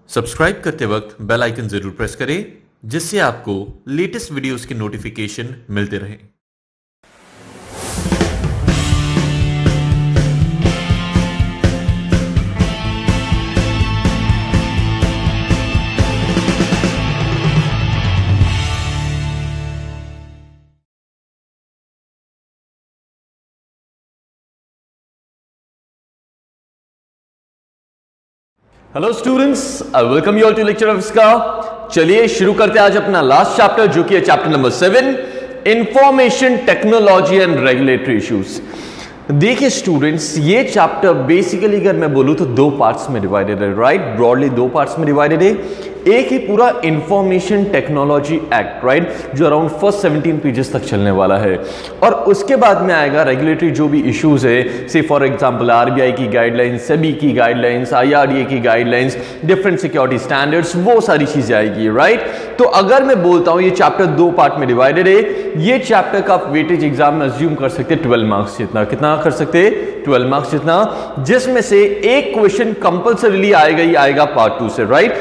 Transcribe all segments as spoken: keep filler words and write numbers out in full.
Subscribe करते वक्त bell icon जरूर प्रेस करें जिससे आपको लेटेस्ट वीडियोस के नोटिफिकेशन मिलते रहें। Hello students, I welcome you all to lecture of इसका। चलिए शुरू करते हैं आज अपना लास्ट चैप्टर जो कि है chapter number seven, information technology and regulatory issues. देखिए स्टूडेंट्स, ये चैप्टर बेसिकली अगर मैं बोलूं तो दो पार्ट्स में डिवाइडेड है, राइट। ब्रॉडली दो पार्ट्स में डिवाइडेड है। एक ही पूरा इंफॉर्मेशन टेक्नोलॉजी एक्ट, राइट, जो अराउंड फर्स्ट सेवनटीन पेजेस तक चलने वाला है, और उसके बाद में आएगा रेगुलेटरी जो भी इश्यूज है, से फॉर एग्जांपल आरबीआई की गाइडलाइंस, सेबी की गाइडलाइंस, आईआरडीए की गाइडलाइंस, डिफरेंट सिक्योरिटी स्टैंडर्ड्स, वो सारी चीजें आएगी, राइट। तो अगर मैं बोलता हूं ये चैप्टर दो पार्ट में डिवाइडेड है, ये चैप्टर का आप वेटेज एग्जाम में अज्यूम कर सकते हैं ट्वेल्व मार्क्स जितना। कितना कर सकते हैं? ट्वेल्व मार्क्स जितना, जिसमें से एक क्वेश्चन कंपल्सरीली आएगा ही आएगा पार्ट टू से, राइट।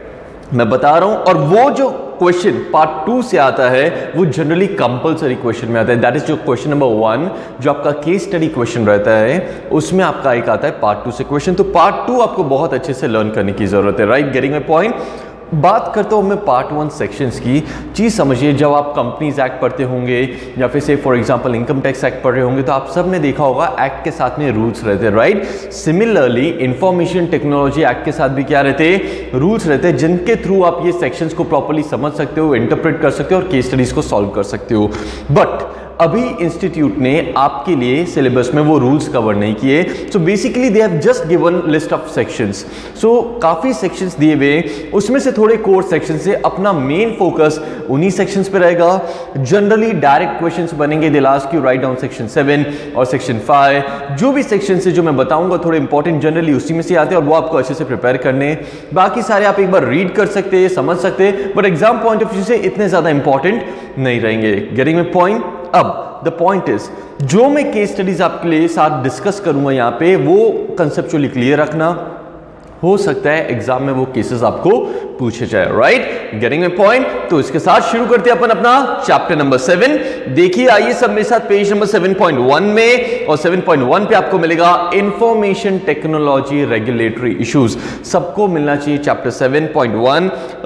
मैं बता रहा हूं, और वो जो क्वेश्चन पार्ट टू से आता है वो जनरली कंपल्सरी क्वेश्चन में आता है। दैट इज जो क्वेश्चन नंबर वन, जो आपका केस स्टडी क्वेश्चन रहता है, उसमें आपका एक आता है पार्ट टू से क्वेश्चन। तो पार्ट टू आपको बहुत अच्छे से लर्न करने की जरूरत है, राइट। Getting my point. बात करता हूं मैं पार्ट वन सेक्शंस की। चीज समझिए, जब आप कंपनीज एक्ट पढ़ते होंगे या फिर say for example income tax act पढ़ रहे होंगे, तो आप सब ने देखा होगा एक्ट के साथ में रूल्स रहते हैं, right. Similarly information technology act के साथ भी क्या रहते हैं? रूल्स रहते हैं, जिनके थ्रू आप ये सेक्शंस को प्रॉपर्ली समझ सकते हो, इंटरप्रेट कर सकते हो और केस स्टडीज को सॉल्व कर सकते हो। बट अभी इंस्टीट्यूट ने आपके लिए सिलेबस में वो रूल्स कवर नहीं किए। So basically they have just given list of sections. So काफी सेक्शंस दिए हुए, उसमें से थोड़े कोर सेक्शन से अपना मेन फोकस उन्हीं सेक्शंस पे रहेगा। जनरली डायरेक्ट क्वेश्चंस बनेंगे, they ask you write down section seven और सेक्शन फाइव। जो भी सेक्शन है जो मैं बताऊंगा थोड़े इंपॉर्टेंट जनरली उसी में से आते हैं, और वो आपको अच्छे से प्रिपेयर करने। बाकी सारे आप एक बार रीड कर सकते हैं, समझ सकते हैं, but exam point of view से इतने ज्यादा इंपॉर्टेंट नहीं रहेंगे। Getting my point. अब द पॉइंट इज, जो मैं केस स्टडीज आपके लिए साथ डिस्कस करूंगा यहाँ पे, वो कंसेप्चुअली क्लियर रखना। हो सकता है एग्जाम में वो केसेस आपको पूछे जाए, राइट। Getting my point. तो इसके साथ शुरू करते हैं अपन अपना चैप्टर नंबर सेवन। देखिए, आइए सब मेरे साथ page number seven point one में, और सेवन पॉइंट वन पे आपको मिलेगा इंफॉर्मेशन टेक्नोलॉजी रेगुलेटरी इश्यूज। सबको मिलना चाहिए chapter seven point one,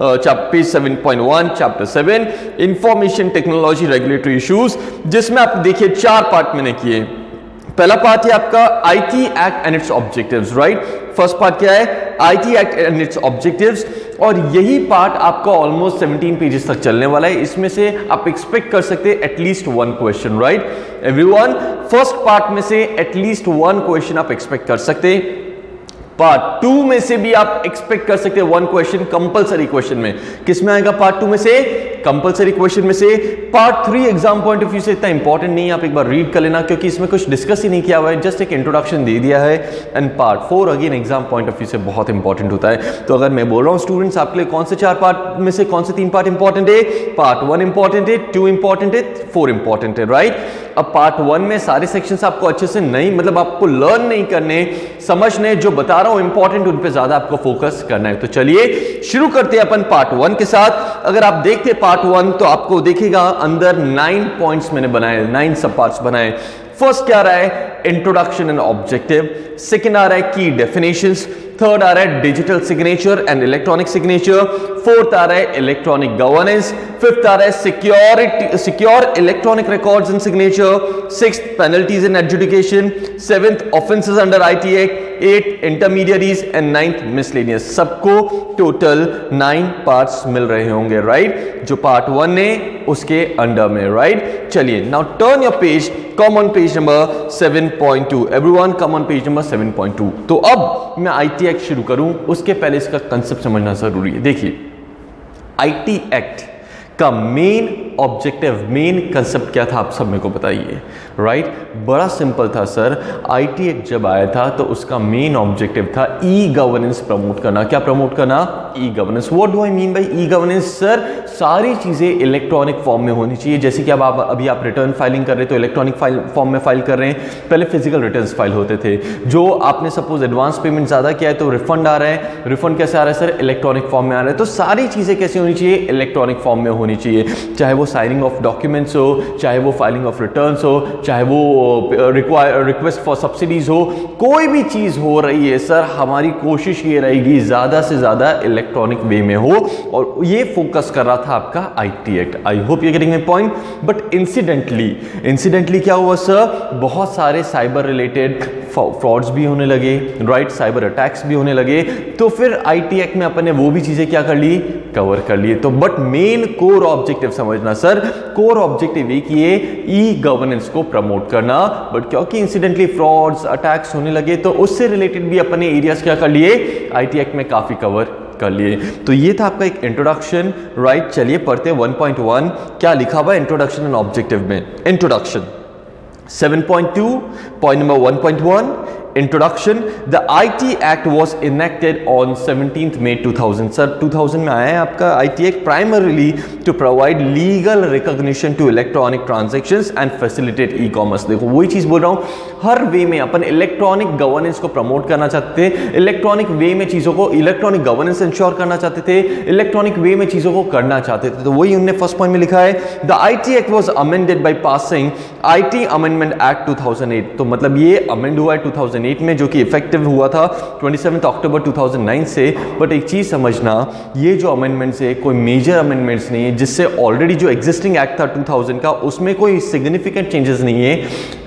page seven point one, chapter seven, information technology regulatory issues, जिसमें आप देखिए चार पार्ट मैंने किए। पहला पार्ट है आपका IT act and its objectives, right. First part क्या है? IT act and its objectives, और यही पार्ट आपका ऑलमोस्ट सेवनटीन पेजेस तक चलने वाला है। इसमें से आप एक्सपेक्ट कर सकते हैं at least one question, right everyone. First part में से एटलीस्ट वन क्वेश्चन आप एक्सपेक्ट कर सकते हैं। पार्ट टू में से भी आप एक्सपेक्ट कर सकते हैं वन क्वेश्चन कंपलसरी क्वेश्चन में। किसमें आएगा पार्ट टू में से? कंपलसरी क्वेश्चन में से। Part three exam point of view से इतना इंपॉर्टेंट नहीं है, आप एक बार रीड कर लेना, क्योंकि इसमें कुछ डिस्कस ही नहीं किया हुआ है, जस्ट एक इंट्रोडक्शन दे दिया है। And part four again exam point of view से बहुत इंपॉर्टेंट होता है। तो अगर मैं बोल रहा हूं स्टूडेंट्स आपके लिए कौन से चार पार्ट में से कौन से तीन पार्ट इंपॉर्टेंट है? पार्ट वन इंपॉर्टेंट है, टू इंपॉर्टेंट है, फोर इंपॉर्टेंट है, राइट। अब पार्ट वन में सारे सेक्शंस आपको अच्छे से नहीं, मतलब आपको लर्न नहीं करने, समझने, जो बता रहा हूं इंपॉर्टेंट उन पे ज्यादा आपको फोकस करना है। तो चलिए शुरू करते हैं अपन पार्ट वन के साथ। अगर आप देखते हैं पार्ट वन, तो आपको देखिएगा अंदर नाइन पॉइंट्स मैंने बनाए, नाइन सब पार्ट्स बनाए। फर्स्ट क्या आ रहा है? Introduction and objective. सेकेंड आ रहा है की डेफिनेशंस। थर्ड आ रहा है digital signature and electronic signature. Fourth आ रहा है इलेक्ट्रॉनिक गवर्नेंस। फिफ्थ आ रहा है security secure electronic records and signature. Sixth penalties in adjudication. Seventh offences under IT act. Eight intermediaries and ninth miscellaneous. सबको टोटल नाइन पार्ट्स मिल रहे होंगे, राइट, जो पार्ट वन ने उसके अंडर में, राइट। चलिए now turn your page, come on page number seven point two. Everyone come on page number seven point two. तो अब मैं आईटी एक्ट शुरू करूं, उसके पहले इसका कंसेप्ट समझना जरूरी है। देखिए, आईटी एक्ट का मेन ऑब्जेक्टिव, मेन कंसेप्ट क्या था, आप सब मेरे को बताइए, राइट। बड़ा सिंपल था सर। आईटी एक्ट जब आया था तो उसका मेन ऑब्जेक्टिव था ई गवर्नेंस प्रमोट करना। क्या प्रमोट करना? E governance. What do I mean by e governance sir? सारी चीजें इलेक्ट्रॉनिक फॉर्म में होनी चाहिए। जैसे कि अब आप अभी आप रिटर्न फाइलिंग कर रहे हैं तो इलेक्ट्रॉनिक फाइल फॉर्म में फाइल कर रहे हैं, पहले फिजिकल रिटर्न्स फाइल होते थे। जो आपने सपोज एडवांस पेमेंट ज्यादा किया है तो रिफंड आ रहा है, रिफंड कैसे आ रहा है सर, इलेक्ट्रॉनिक फॉर्म में आ रहा है। तो सारी चीजें कैसे होनी चाहिए, इलेक्ट्रॉनिक फॉर्म में होनी चाहिए, चाहे वो साइनिंग ऑफ डॉक्यूमेंट्स हो, चाहे वो फाइलिंग ऑफ रिटर्न्स हो, चाहे वो रिक्वायर रिक्वेस्ट फॉर सब्सिडीज हो, कोई भी चीज हो रही है सर, हमारी कोशिश ये रहेगी ज्यादा से ज्यादा इलेक्ट्रॉनिक वे में हो। और ये फोकस कर रहा था आपका IT act. I hope you getting my point. But incidentally incidentally क्या हुआ सर, बहुत सारे साइबर रिलेटेड फ्रॉड्स भी होने लगे, राइट, साइबर अटैक्स भी होने लगे। तो फिर आईटी एक्ट में अपन ने वो भी चीजें क्या कर ली, कवर कर लिए। तो बट मेन कोर ऑब्जेक्टिव समझना सर, कोर ऑब्जेक्टिव ये कि ये ई गवर्नेंस को प्रमोट करना। बट क्योंकि इंसिडेंटली फ्रॉड्स अटैक्स होने लगे तो उससे रिलेटेड भी अपने एरियाज क्या कर लिए, आईटी एक्ट में काफी कवर कर लिए। तो ये था आपका एक इंट्रोडक्शन, राइट। चलिए पढ़ते हैं वन पॉइंट वन क्या लिखा हुआ है इंट्रोडक्शन एंड ऑब्जेक्टिव में। Introduction seven point two point number one point one introduction. The I T Act was enacted on seventeenth May two thousand. Sir two thousand में आया है आपका I T Act primarily to provide legal recognition to electronic transactions and facilitate e-commerce. देखो वही चीज बोल रहा हूँ, हर वे में अपन इलेक्ट्रॉनिक गवर्नेंस को प्रमोट करना चाहते थे, इलेक्ट्रॉनिक वे में चीजों को, इलेक्ट्रॉनिक गवर्नेंस इंश्योर करना चाहते थे, इलेक्ट्रॉनिक वे में चीजों को करना चाहते थे। तो वही उन्होंने फर्स्ट पॉइंट में लिखा है, the I T Act was amended by passing I T Amendment Act two thousand eight. तो मतलब ये अमेंड हुआ है two thousand eight में, जो कि इफेक्टिव हुआ था सत्ताईस अक्टूबर two thousand nine से। बट एक चीज समझना, ये जो अमेंडमेंट्स है कोई मेजर अमेंडमेंट्स नहीं है, जिससे ऑलरेडी जो एग्जिस्टिंग एक्ट था two thousand का उसमें कोई सिग्निफिकेंट चेंजेस नहीं है,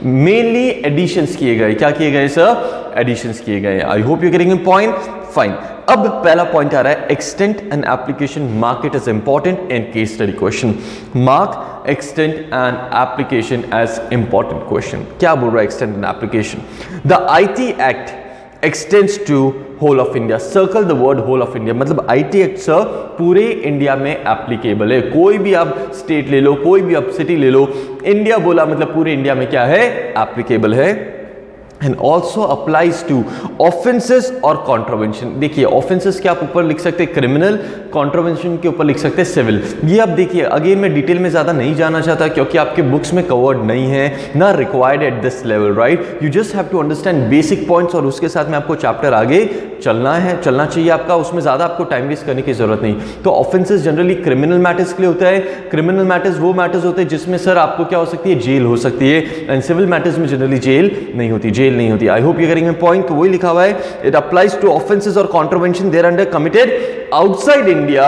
मेनली एडिशंस किए गए। क्या किए गए सर, एडिशंस किए गए। I hope you getting point, fine. अब पहला पॉइंट आ रहा है, extent and application market is important in case study question. Mark extent and application as important question. क्या बोल रहा है extent and application, the IT act extends to whole of India. Circle the word whole of India, मतलब IT act sir पूरे India में applicable है। कोई भी आप स्टेट ले लो, कोई भी आप सिटी ले लो, इंडिया बोला मतलब पूरे इंडिया में क्या है, एप्लीकेबल है। And also applies to offences और कॉन्ट्रोवेंशन। देखिए ऑफेंसेस के आप ऊपर लिख सकते हैं क्रिमिनल, कॉन्ट्रोवेंशन के ऊपर लिख सकते हैं सिविल। ये आप देखिए, अगेन मैं डिटेल में ज्यादा नहीं जाना चाहता क्योंकि आपके बुक्स में कवर्ड नहीं है, ना required at this level, right. You just have to understand basic points और उसके साथ में आपको चैप्टर आगे चलना है, चलना चाहिए आपका, उसमें ज्यादा आपको टाइम वेस्ट करने की जरूरत नहीं। तो ऑफेंसेस जनरली क्रिमिनल मैटर्स के लिए होता है। क्रिमिनल मैटर्स वो मैटर्स होते हैं जिसमें सर आपको क्या हो सकती है, जेल हो सकती है। एंड सिविल मैटर्स में जनरली जेल नहीं होती, जेल नहीं होती। I hope you getting my point. तो वही लिखा हुआ है, इट अप्लाइज टू ऑफेंसेस और contravention there under committed outside India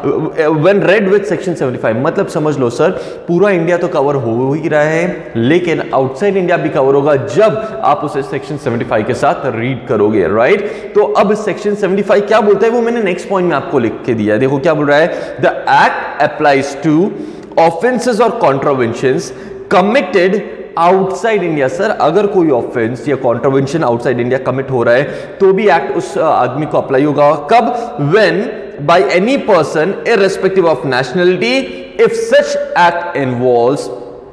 when read with section seventy five. मतलब समझ लो सर पूरा इंडिया तो कवर हो ही रहा है, लेकिन आउटसाइड इंडिया भी कवर होगा जब आप उसे सेक्शन सेवेंटी-फाइव के साथ रीड करोगे, राइट। तो अब सेक्शन सेवेंटी-फाइव क्या बोलता है वो मैंने नेक्स्ट पॉइंट में आपको लिख के दिया है। देखो क्या बोल रहा है, the act applies to offences और contraventions committed outside India. Sir अगर कोई ऑफेंस या कॉन्ट्रोवेंशन आउटसाइड इंडिया कमिट हो रहा है तो भी एक्ट उस आदमी को अप्लाई होगा। कब, when by any person irrespective of nationality if such act involves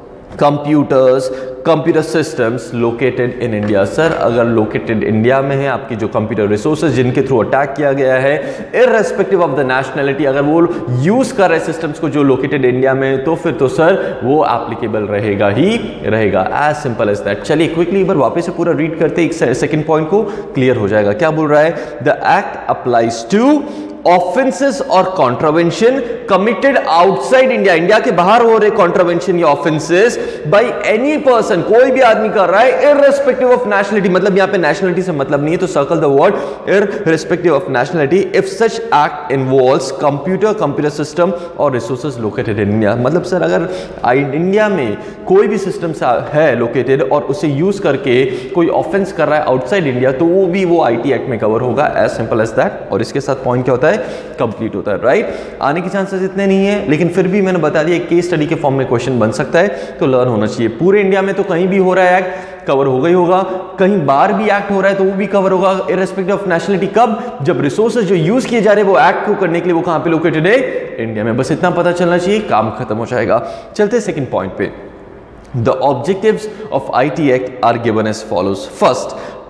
computers computer systems located in India. Sir अगर लोकेटेड इंडिया में है, आपकी जो कंप्यूटर रिसोर्सेज जिनके थ्रू अटैक किया गया है, इररिस्पेक्टिव ऑफ द नेशनलिटी, अगर वो यूज कर रहे सिस्टम्स को जो लोकेटेड इंडिया में, तो फिर तो सर वो एप्लीकेबल रहेगा ही रहेगा। As simple as that. चलिए क्विकली एक बार वापस से पूरा रीड करते, एक सेकंड पॉइंट को क्लियर हो जाएगा। क्या बोल रहा है, the act applies to offences और contravention committed outside India, India के बाहर हो रहे कॉन्ट्रोवेंशन या ऑफेंसेस बाय एनी पर्सन, कोई भी आदमी कर रहा है, इररिस्पेक्टिव ऑफ नेशनलिटी, मतलब यहां पे नेशनलिटी से मतलब नहीं है, तो circle the word irrespective of nationality if such act involves computer computer system और रिसोर्सेज लोकेटेड इन इंडिया। मतलब सर अगर इंडिया में कोई भी सिस्टम है लोकेटेड और उसे यूज करके कोई ऑफेंस कर रहा है आउटसाइड इंडिया, तो वो भी वो आईटी एक्ट में कवर होगा। As simple as that. और इसके साथ पॉइंट क्या होता है, कंप्लीट होता है, राइट। आने के चांसेस इतने नहीं है, लेकिन फिर भी मैंने बता दिया केस स्टडी के फॉर्म में क्वेश्चन बन सकता है, तो लर्न होना चाहिए। पूरे इंडिया में तो कहीं भी हो रहा है एक्ट कवर होगा ही होगा, कहीं बाहर भी एक्ट हो रहा है तो वो भी कवर होगा इररिस्पेक्टिव ऑफ नेशनलिटी। कब, जब रिसोर्सेज जो यूज किए जा रहे हैं वो एक्ट को करने के लिए वो कहां पे लोकेटेड है, इंडिया में। बस इतना पता चलना चाहिए, काम खत्म हो जाएगा। चलते सेकंड पॉइंट पे। The objectives of I T Act are given as follows. First,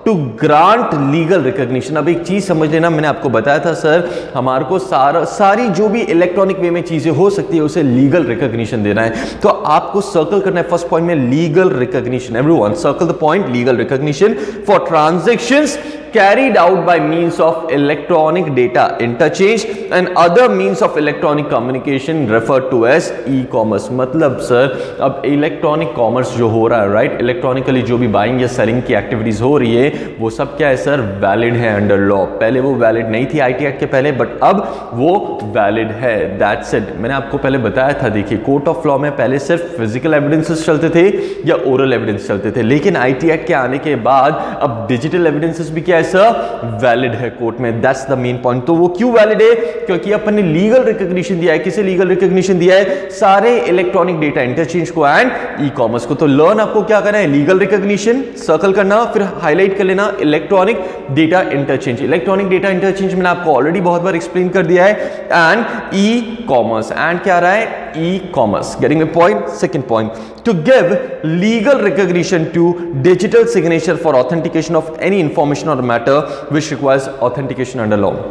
to grant legal recognition. अब एक चीज समझ लेना, मैंने आपको बताया था सर हमारे को सारा सारी जो भी इलेक्ट्रॉनिक वे में चीजें हो सकती है उसे लीगल रिकॉग्निशन देना है। तो आपको सर्कल करना है फर्स्ट पॉइंट में legal recognition. Everyone circle the point legal recognition for transactions carried out by means of electronic data interchange and other means of electronic communication referred to as e-commerce। मतलब sir अब electronic commerce जो हो रहा है, right, electronically जो भी buying या selling की एक्टिविटीज हो रही है वो सब क्या है सर, वैलिड है अंडर लॉ। पहले वो वैलिड नहीं थी आईटी एक्ट के पहले, बट अब वो वैलिड है। That's it. मैंने आपको पहले बताया था, देखिए कोर्ट ऑफ लॉ में पहले सिर्फ फिजिकल एविडेंसेस चलते थे या ओरल एविडेंस चलते थे, लेकिन आईटी एक्ट के आने के बाद अब डिजिटल एविडेंसेस भी क्या सर वैलिड है कोर्ट में। That's the main point. तो वो क्यों वैलिड है, क्योंकि अपन ने लीगल रिकॉग्निशन दिया है। किसे लीगल रिकॉग्निशन दिया है, सारे इलेक्ट्रॉनिक डेटा इंटरचेंज को एंड ई कॉमर्स को। तो लर्न आपको क्या करना है, लीगल रिकॉग्निशन सर्कल करना, फिर हाईलाइट कर लेना electronic data interchange. Electronic data interchange मैंने आपको ऑलरेडी बहुत बार एक्सप्लेन कर दिया है। एंड ई कॉमर्स, एंड क्या रहा है, e commerce. Getting the point. Second point, to give legal recognition to digital signature for authentication of any information or matter which requires authentication under law।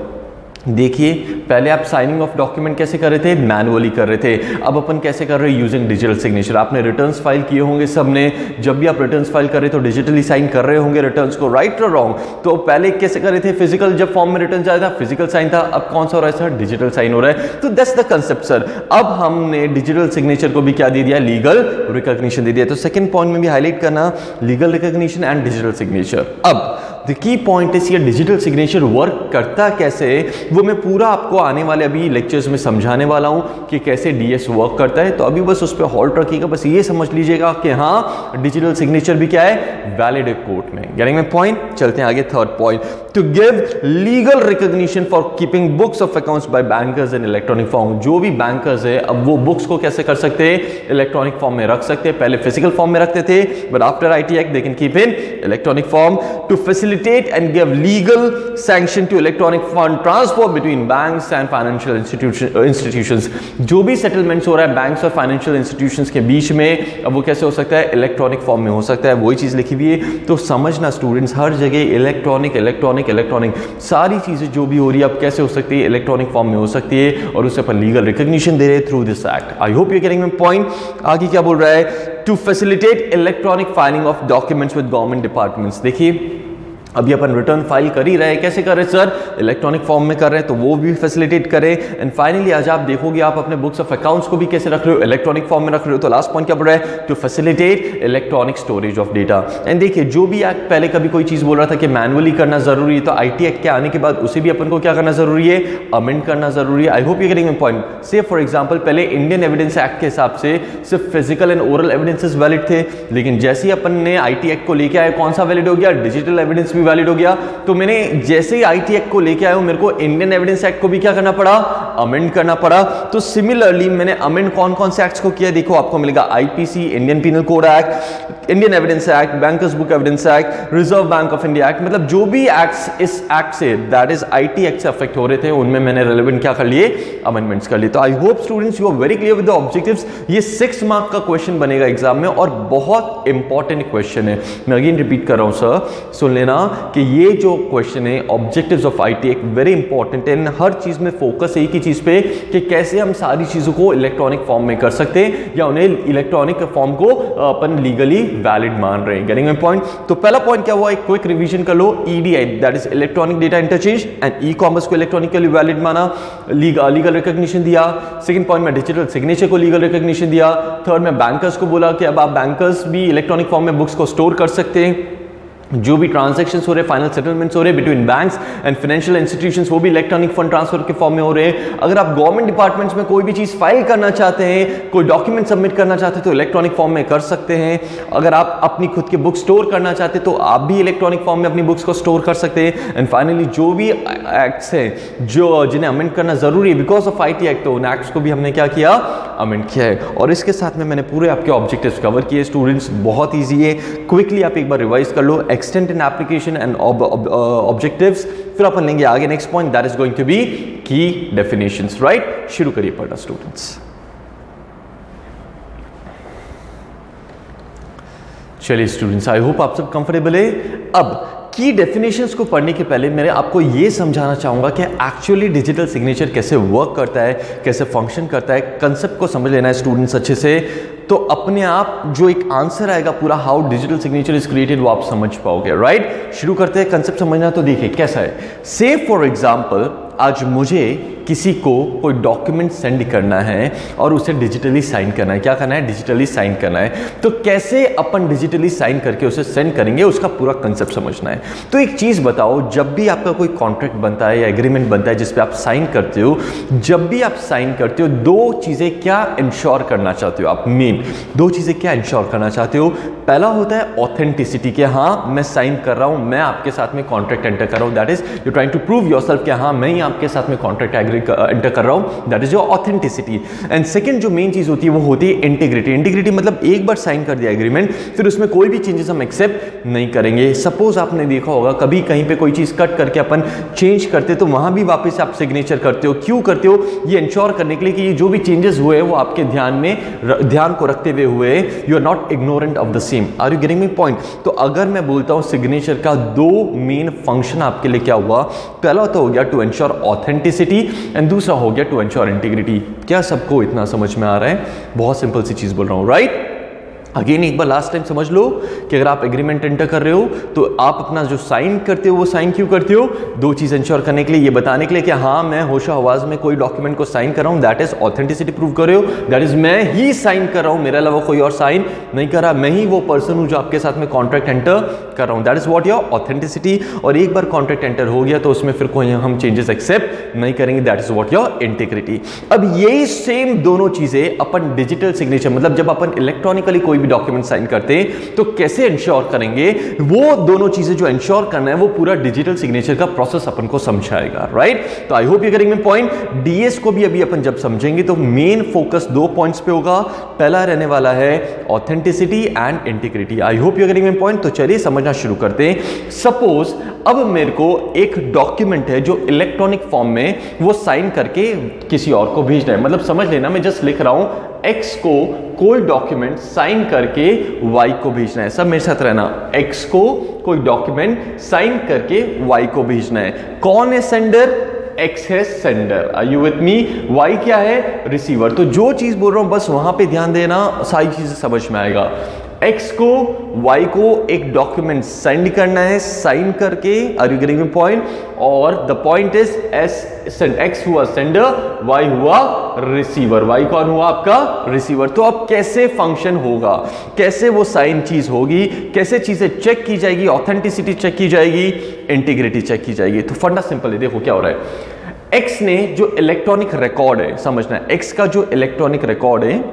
देखिए पहले आप signing off document कैसे कर रहे थे, मैनुअली कर रहे थे, अब अपन कैसे कर रहे हैं, यूजिंग डिजिटल सिग्नेचर। आपने रिटर्न्स फाइल किए होंगे सबने, जब भी आप रिटर्न्स फाइल कर रहे तो डिजिटली साइन कर रहे होंगे रिटर्न्स को, राइट और रॉन्ग। तो पहले कैसे कर रहे थे, फिजिकल, जब फॉर्म में रिटर्न जाया था फिजिकल साइन था, अब कौन सा हो रहा है सर, डिजिटल साइन हो रहा है। तो दैट्स द कंसेप्ट सर। अब हमने डिजिटल सिग्नेचर को भी क्या दे दिया, लीगल रिकॉग्निशन दे दिया। तो सेकंड पॉइंट में भी हाईलाइट करना legal recognition and digital signature. अब द की पॉइंट इज ये डिजिटल सिग्नेचर वर्क करता कैसे, वो मैं पूरा आपको आने वाले अभी लेक्चर्स में समझाने वाला हूं कि कैसे डीएस वर्क करता है। तो अभी बस उस पर हॉल्ट रखिएगा, बस ये समझ लीजिएगा कि हाँ डिजिटल सिग्नेचर भी क्या है, वैलिड है कोर्ट में। Getting my point. चलते हैं आगे। Third point, to give legal recognition for keeping books of accounts by bankers in electronic form. जो भी बैंकर्स है अब वो बुक्स को कैसे कर सकते हैं, इलेक्ट्रॉनिक फॉर्म में रख सकते हैं। पहले फिजिकल फॉर्म में रखते थे, but after IT act they can keep in electronic form. To facilitate and give legal sanction to electronic fund transfer between banks and financial institutions. जो भी सेटलमेंट्स हो रहा है बैंक्स और फाइनेंशियल इंस्टीट्यूशंस के बीच में, अब वो कैसे हो सकता है, इलेक्ट्रॉनिक फॉर्म में हो सकता है। वही चीज लिखी हुई है। तो समझना स्टूडेंट्स, हर जगह इलेक्ट्रॉनिक इलेक्ट्रॉनिक इलेक्ट्रॉनिक सारी चीजें जो भी हो रही है अब कैसे हो सकती है, इलेक्ट्रॉनिक फॉर्म में हो सकती है, और उसे अपन लीगल रिकॉग्निशन दे रहे हैं through this act. I hope you getting my point. आगे क्या बोल रहा है, to facilitate electronic filing of documents with government departments. देखिए अभी अपन रिटर्न फाइल कर ही रहे हैं, कैसे कर रहे हैं सर, इलेक्ट्रॉनिक फॉर्म में कर रहे हैं, तो वो भी फैसिलिटेट करें। एंड फाइनली आज आप देखोगे आप अपने बुक्स ऑफ अकाउंट्स को भी कैसे रख रहे हो, इलेक्ट्रॉनिक फॉर्म में रख रहे हो। तो लास्ट पॉइंट क्या पड़ रहा है, to facilitate electronic storage of data. And देखिए जो भी एक्ट पहले कभी कोई चीज बोल रहा था कि मैनुअली करना जरूरी है, तो आईटी एक्ट के आने के बाद उसे भी अपन को क्या करना जरूरी है, अमेंड करना जरूरी है। I hope you getting my point. So for example पहले इंडियन एविडेंस एक्ट के हिसाब से सिर्फ physical and oral evidences valid थे, लेकिन जैसे ही अपन ने आईटी एक्ट को लेके आए कौन सा वैलिड हो गया, डिजिटल एविडेंस भी वैलिड हो गया। तो मैंने जैसे ही आईटी एक्ट को लेके आया हूं, मेरे को इंडियन एविडेंस एक्ट को भी क्या करना पड़ा, अमेंड करना पड़ा। तो सिमिलरली मैंने अमेंड कौन कौन से एक्ट्स को किया, देखो आपको मिलेगा IPC, Indian penal code act, Indian evidence act, bankers book evidence act, reserve bank of India act. मतलब जो भी एक्ट्स इस एक्ट से, दैट इज आईटी एक्ट से अफेक्ट हो रहे थे, उनमें मैंने रेलेवेंट क्या कर लिए, अमेंडमेंट्स कर लिए। तो I hope students you are very clear with the objectives. ये सिक्स मार्क का क्वेश्चन बनेगा एग्जाम में और बहुत इंपॉर्टेंट क्वेश्चन है। मैं अगेन रिपीट कर रहा हूं सर, सुन लेना कि ये जो क्वेश्चन है objectives of IT act very important है। हर चीज में फोकस एक ही चीज पे कि कैसे हम सारी चीजों को इलेक्ट्रॉनिक फॉर्म में कर सकते हैं या उन्हें इलेक्ट्रॉनिक फॉर्म को अपन लीगली वैलिड मान रहे हैं। Getting my point. तो पहला पॉइंट क्या हुआ, एक क्विक रिवीजन कर लो, EDI that is electronic data interchange and e commerce को इलेक्ट्रॉनिकली वैलिड माना, लीगल रिकॉग्निशन दिया। सेकंड पॉइंट में डिजिटल सिग्नेचर को लीगल रिकॉग्निशन दिया। थर्ड में बैंकर्स को बोला कि अब आप बैंकर्स भी इलेक्ट्रॉनिक फॉर्म में बुक्स को स्टोर कर सकते हैं। जो भी ट्रांजैक्शंस हो रहे, फाइनल सेटलमेंट्स हो रहे between banks and financial institutions, वो भी इलेक्ट्रॉनिक फंड ट्रांसफर के फॉर्म में हो रहे हैं। अगर आप गवर्नमेंट डिपार्टमेंट्स में कोई भी चीज फाइल करना चाहते हैं, कोई डॉक्यूमेंट सबमिट करना चाहते हैं तो इलेक्ट्रॉनिक फॉर्म में कर सकते हैं। अगर आप अपनी खुद की बुक स्टोर करना चाहते हैं तो आप भी इलेक्ट्रॉनिक फॉर्म में अपनी बुक्स को स्टोर कर सकते हैं। एंड फाइनली जो भी एक्ट्स हैं जो जिन्हें अमेंड करना जरूरी है बिकॉज ऑफ आईटी एक्ट, तो उन एक्ट्स को भी हमने क्या किया, अमेंड किया है। और इसके साथ में मैंने पूरे आपके ऑब्जेक्टिव्स कवर किए। स्टूडेंट्स बहुत ईजी है, क्विकली आप एक बार रिवाइज कर लो, extent and application and ob ob uh, objectives। फिर अपन लेंगे आगे next point, that is going to be key definitions. Right, शुरू करिए पढ़ना स्टूडेंट्स। चलिए स्टूडेंट्स, आई होप आप सब कंफर्टेबल है। अब की डेफिनेशंस को पढ़ने के पहले मैं आपको ये समझाना चाहूँगा कि एक्चुअली डिजिटल सिग्नेचर कैसे वर्क करता है, कैसे फंक्शन करता है। कंसेप्ट को समझ लेना है स्टूडेंट्स अच्छे से, तो अपने आप जो एक आंसर आएगा पूरा how digital signature is created वो आप समझ पाओगे। राइट, शुरू करते हैं। कंसेप्ट समझना तो देखिए कैसा है। से फॉर एग्जाम्पल आज मुझे किसी को कोई डॉक्यूमेंट सेंड करना है और उसे डिजिटली साइन करना है। क्या करना है? डिजिटली साइन करना है। तो कैसे अपन डिजिटली साइन करके उसे सेंड करेंगे, उसका पूरा कंसेप्ट समझना है। तो एक चीज़ बताओ, जब भी आपका कोई कॉन्ट्रैक्ट बनता है या एग्रीमेंट बनता है जिस पे आप साइन करते हो, जब भी आप साइन करते हो दो चीज़ें क्या इंश्योर करना चाहते हो आप? मेन दो चीज़ें क्या इंश्योर करना चाहते हो? पहला होता है ऑथेंटिसिटी, कि हाँ मैं साइन कर रहा हूँ, मैं आपके साथ में कॉन्ट्रैक्ट एंटर कर रहा हूँ। That is you trying to prove yourself कि हाँ मैं ही आपके साथ में कॉन्ट्रैक्ट एंटर कर रहा हूं। That is your authenticity. And second जो मेन चीज होती है वो होती है इंटीग्रिटी। इंटीग्रिटी मतलब एक बार साइन कर दिया एग्रीमेंट, फिर उसमें कोई भी चेंजेस हम एक्सेप्ट नहीं करेंगे। सपोज आपने देखा होगा कभी कहीं पे कोई चीज कट करके अपन चेंज करते तो वहां भी वापस आप सिग्नेचर करते हो। क्यों करते हो? ये इंश्योर करने के लिए कि ये जो भी चेंजेस हुए हैं वो आपके ध्यान में ध्यान को रखते हुए हुए, you are not ignorant of the same. Are you getting me point? तो अगर मैं बोलता हूं सिग्नेचर का दो मेन फंक्शन आपके लिए क्या हुआ, पहला तो हो गया टू एंश्योर ऑथेंटिसिटी एंड दूसरा हो गया टू एंश्योर इंटीग्रिटी। क्या सबको इतना समझ में आ रहा है? बहुत सिंपल सी चीज बोल रहा हूं। राइट, अगेन एक बार लास्ट टाइम समझ लो कि अगर आप एग्रीमेंट एंटर कर रहे हो तो आप अपना जो साइन करते हो वो साइन क्यों करते हो? दो चीज इंश्योर करने के लिए, ये बताने के लिए कि हाँ मैं होशो हवास में कोई डॉक्यूमेंट को साइन कर रहा हूं, दैट इज ऑथेंटिसिटी प्रूव कर रहे हो। दैट इज मैं ही साइन कर रहा हूं, मेरे अलावा कोई और साइन नहीं कर रहा, मैं ही वो पर्सन हूं जो आपके साथ में कॉन्ट्रैक्ट एंटर कर रहा हूं। That is what your authenticity. और एक बार कॉन्ट्रैक्ट एंटर हो गया तो उसमें फिर कोई हम चेंजेस एक्सेप्ट नहीं करेंगे। That is what your integrity. अब यही सेम दोनों चीजें अपन डिजिटल सिग्नेचर मतलब जब अपन इलेक्ट्रॉनिकली कोई भी डॉक्यूमेंट साइन करते हैं तो कैसे इंश्योर करेंगे, वो दोनों चीजें जो इंश्योर करना है वो पूरा डिजिटल सिग्नेचर का प्रोसेस अपन को समझाएगा। राइट, तो I hope you getting my point. DS को भी अभी अपन जब समझेंगे तो मेन फोकस दो पॉइंट्स पे होगा। पहला रहने वाला है authenticity and integrity. I hope you getting my point. तो चलिए समझना शुरू करते हैं। सपोज अब मेरे को एक डॉक्यूमेंट है जो इलेक्ट्रॉनिक फॉर्म में वो साइन करके किसी और को भेजना है। मतलब समझ लेना, मैं जस्ट लिख रहा हूं एक्स को कोई डॉक्यूमेंट साइन करके वाई को भेजना है। सब मेरे साथ रहना, एक्स को कोई डॉक्यूमेंट साइन करके वाई को भेजना है। कौन है सेंडर? एक्स है sender. Are you with me? Y क्या है? रिसीवर। तो जो चीज बोल रहा हूं बस वहां पे ध्यान देना, सारी चीजें समझ में आएगा। एक्स को वाई को एक डॉक्यूमेंट सेंड करना है साइन करके। Are you getting my point? और the point is as X हुआ सेंडर, वाई हुआ रिसीवर। वाई कौन हुआ? आपका रिसीवर। तो अब कैसे फंक्शन होगा, कैसे वो साइन चीज होगी, कैसे चीजें चेक की जाएगी? ऑथेंटिसिटी चेक की जाएगी, इंटीग्रिटी चेक की जाएगी। तो फंडा सिंपल है, देखो क्या हो रहा है। एक्स ने जो इलेक्ट्रॉनिक रिकॉर्ड है, समझना है, एक्स का जो इलेक्ट्रॉनिक रिकॉर्ड है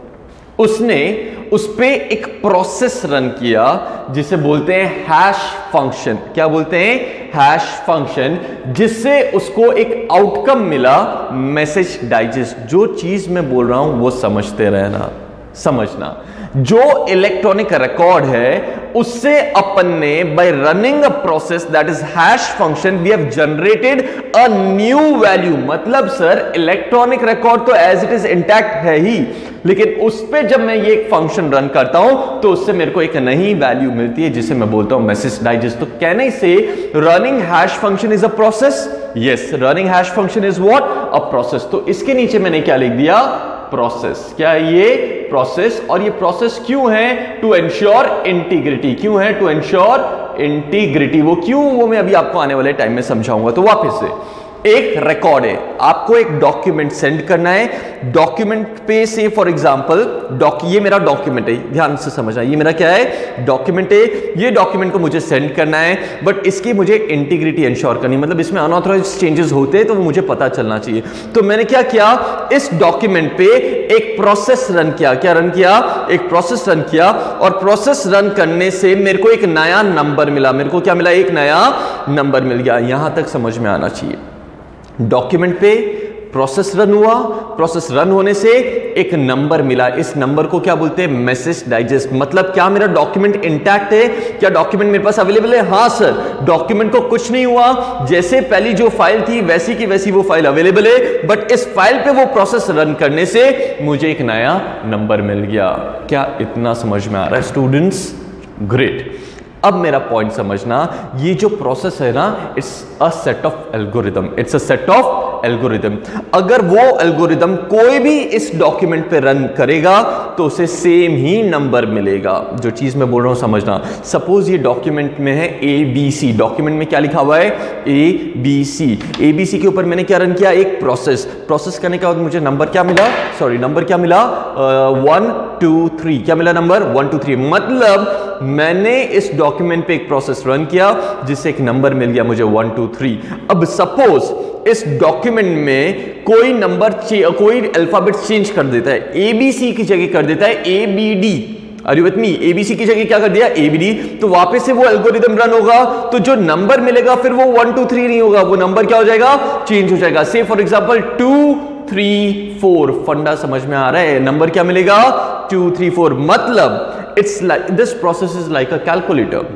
उसने उस पे एक प्रोसेस रन किया जिसे बोलते हैं हैश फंक्शन। क्या बोलते हैं? हैश फंक्शन, जिससे उसको एक आउटकम मिला, मैसेज डाइजेस्ट। जो चीज मैं बोल रहा हूं वो समझते रहना, समझना। जो इलेक्ट्रॉनिक रिकॉर्ड है उससे अपन ने by running a process that is hash function we have generated a new value. मतलब सर इलेक्ट्रॉनिक रिकॉर्ड तो एज इट इज इंटैक्ट है ही, लेकिन उस पे जब मैं ये एक फंक्शन रन करता हूं तो उससे मेरे को एक नई वैल्यू मिलती है जिसे मैं बोलता हूं मैसेज डाइजेस्ट। तो कहने से running hash function is a process. Yes, running hash function is what? A process. तो इसके नीचे मैंने क्या लिख दिया? प्रोसेस। क्या है ये? प्रोसेस। और ये प्रोसेस क्यों है? To ensure integrity. क्यों है? To ensure integrity. वो क्यों, वो मैं अभी आपको आने वाले टाइम में समझाऊंगा। तो वापस से एक रिकॉर्ड है, आपको एक डॉक्यूमेंट सेंड करना है। डॉक्यूमेंट पे से फॉर एग्जांपल डॉक ये मेरा डॉक्यूमेंट है, ध्यान से समझना, ये मेरा क्या है? डॉक्यूमेंट है। ये डॉक्यूमेंट को मुझे सेंड करना है, बट इसकी मुझे इंटीग्रिटी इंश्योर करनी, मतलब इसमें अनऑथराइज्ड चेंजेस होते हैं तो वो मुझे पता चलना चाहिए। तो मैंने क्या किया? इस डॉक्यूमेंट पे एक प्रोसेस रन किया। क्या रन किया? एक प्रोसेस रन किया। और प्रोसेस रन करने से मेरे को एक नया नंबर मिला। मेरे को क्या मिला? एक नया नंबर मिल गया। यहां तक समझ में आना चाहिए। डॉक्यूमेंट पे प्रोसेस रन हुआ, प्रोसेस रन होने से एक नंबर मिला। इस नंबर को क्या बोलते हैं? Message digest. मतलब क्या मेरा डॉक्यूमेंट इंटैक्ट है? क्या डॉक्यूमेंट मेरे पास अवेलेबल है? हाँ सर, डॉक्यूमेंट को कुछ नहीं हुआ, जैसे पहली जो फाइल थी वैसी की वैसी वो फाइल अवेलेबल है, बट इस फाइल पे वो प्रोसेस रन करने से मुझे एक नया नंबर मिल गया। क्या इतना समझ में आ रहा है स्टूडेंट्स? ग्रेट। अब मेरा पॉइंट समझना, ये जो प्रोसेस है ना, it's a set of algorithm, it's a set of algorithm. अगर वो एल्गोरिदम कोई भी इस डॉक्यूमेंट पे रन करेगा तो उसे सेम ही नंबर मिलेगा। जो चीज मैं बोल रहा हूं समझना, सपोज ये डॉक्यूमेंट में है ए बी सी, डॉक्यूमेंट में क्या लिखा हुआ है A B C, A B C के ऊपर मैंने क्या रन किया, एक प्रोसेस, प्रोसेस करने के बाद मुझे नंबर क्या मिला, सॉरी नंबर क्या मिला, वन टू थ्री, क्या मिला नंबर वन टू थ्री। मतलब मैंने इस डॉक्यूमेंट पे एक प्रोसेस रन किया जिससे एक नंबर मिल गया मुझे वन टू थ्री। अब सपोज इस डॉक्यूमेंट में कोई नंबर कोई अल्फाबेट चेंज कर देता है, ए बी सी की जगह कर देता है A B D, are you with me, ABC की जगह क्या कर दिया ए बी डी, तो वापस से वो एल्गोरिदम रन होगा, तो जो नंबर मिलेगा फिर वो वन टू थ्री नहीं होगा, वो नंबर क्या हो जाएगा, चेंज हो जाएगा। से for example two three four, फंडा समझ में आ रहा है, नंबर क्या मिलेगा टू थ्री फोर। मतलब it's like this process is like a calculator.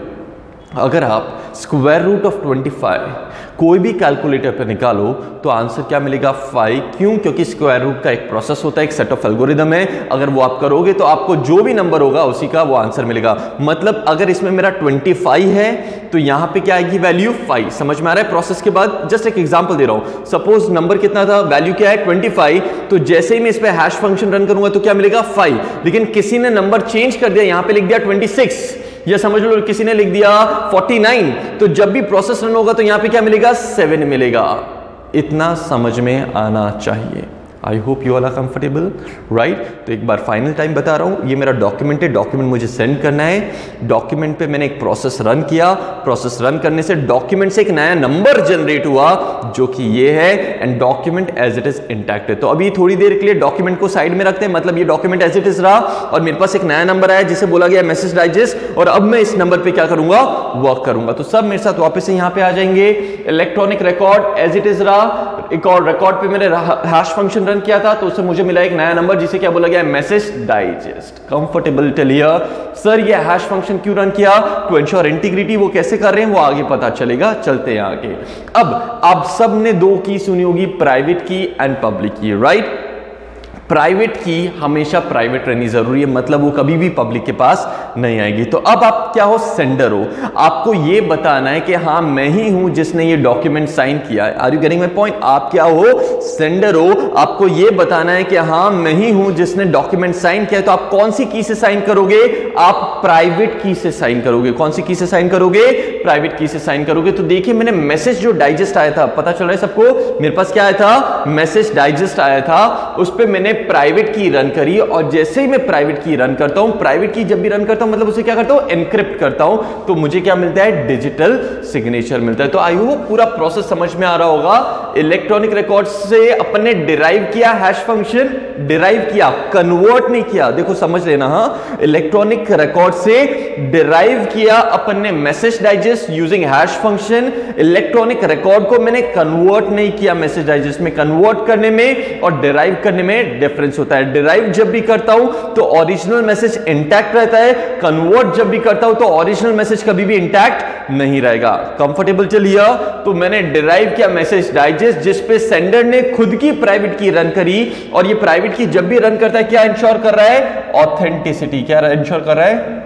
अगर आप square root of twenty five कोई भी कैलकुलेटर पर निकालो तो आंसर क्या मिलेगा फाइव। क्यों? क्योंकि स्क्वायर रूट का एक प्रोसेस होता है, एक सेट ऑफ एल्गोरिदम है, अगर वो आप करोगे तो आपको जो भी नंबर होगा उसी का वो आंसर मिलेगा। मतलब अगर इसमें मेरा ट्वेंटी फाइव है तो यहां पे क्या आएगी वैल्यू फाइव। समझ में आ रहा है प्रोसेस के बाद? जस्ट एक एग्जांपल दे रहा हूं, सपोज नंबर कितना था, वैल्यू क्या है ट्वेंटी फाइव, तो जैसे ही मैं इस पे हैश फंक्शन रन करूंगा तो क्या मिलेगा फाइव, लेकिन किसी ने नंबर चेंज कर दिया, यहां पे लिख दिया ट्वेंटी सिक्स, या समझ लो किसी ने लिख दिया फोर्टी नाइन, तो जब भी प्रोसेस रन होगा तो यहां पे क्या मिलेगा सेवन मिलेगा। इतना समझ में आना चाहिए। I hope you all are comfortable, right. तो एक बार फाइनल टाइम बता रहा हूं, ये मेरा डॉक्यूमेंट है, डॉक्यूमेंट मुझे सेंड करना है, डॉक्यूमेंट पे मैंने एक प्रोसेस रन किया, प्रोसेस रन करने से डॉक्यूमेंट से एक नया नंबर जनरेट हुआ जो कि ये है, and document as it is intact है। तो अभी थोड़ी देर के लिए डॉक्यूमेंट को साइड में रखते हैं, मतलब ये डॉक्यूमेंट एज इट इज रहा और मेरे पास एक नया नंबर आया जिसे बोला गया मैसेज डाइजेस्ट, और अब मैं इस नंबर पे क्या करूंगा, वर्क करूंगा। तो सब मेरे साथ वापस से यहां पे आ जाएंगे। Electronic record as it is रहा, एक और रिकॉर्ड पे मैंने हैश फंक्शन रन किया था तो उससे मुझे मिला एक नया नंबर जिसे क्या बोला गया message digest. Comfortable till here? Sir ये हैश फंक्शन क्यों रन किया? To ensure integrity. वो कैसे कर रहे हैं वो आगे पता चलेगा, चलते हैं आगे। अब आप सब ने दो की सुनी होगी, private key and public key, right. Private key हमेशा प्राइवेट रहनी जरूरी है, मतलब वो कभी भी पब्लिक के पास नहीं आएगी। तो अब आप क्या हो, सेंडर हो, आपको ये बताना है कि हाँ मैं ही हूं जिसने ये डॉक्यूमेंट साइन किया है। Are you getting my point? आप क्या हो, सेंडर हो, आपको ये बताना है कि हाँ मैं ही हूं जिसने डॉक्यूमेंट साइन किया है। तो आप कौन सी की से साइन करोगे? आप प्राइवेट की से साइन करोगे। कौन सी की से साइन करोगे? प्राइवेट की से साइन करोगे। तो देखिए मैंने मैसेज जो डाइजेस्ट आया था, पता चल रहा है सबको, मेरे पास क्या आया था, मैसेज डाइजेस्ट आया था, उस पर मैंने प्राइवेट की रन करी, और जैसे ही मैं प्राइवेट की रन करता हूं, प्राइवेट की जब भी रन करता हूं मतलब उसे क्या करता हूं, एनक्रिप्ट करता हूं, तो मुझे क्या मिलता है, डिजिटल सिग्नेचर मिलता है। तो आई होप पूरा प्रोसेस समझ में आ रहा होगा। इलेक्ट्रॉनिक रिकॉर्ड से अपन ने डिराइव किया हैश फंक्शन, डिराइव किया, कन्वर्ट नहीं किया। देखो समझ लेना, हाँ इलेक्ट्रॉनिक रिकॉर्ड से डिराइव किया अपन ने message digest using hash function. Electronic record को मैंने कन्वर्ट नहीं किया मैसेज डाइजेस्ट में। कन्वर्ट करने में और डिराइव करने में डिफरेंस होता है। डिराइव जब भी करता हूं तो ओरिजिनल मैसेज इंटैक्ट रहता है, कन्वर्ट जब भी करता हूं तो ओरिजिनल मैसेज कभी भी इंटैक्ट नहीं रहेगा। कंफर्टेबल चलिए? तो मैंने डिराइव किया मैसेज डाइजेस्ट जिस पे सेंडर ने खुद की प्राइवेट की रन करी, और ये प्राइवेट की जब भी रन करता है क्या इंश्योर कर रहा है, ऑथेंटिसिटी। क्या इंश्योर कर रहा है,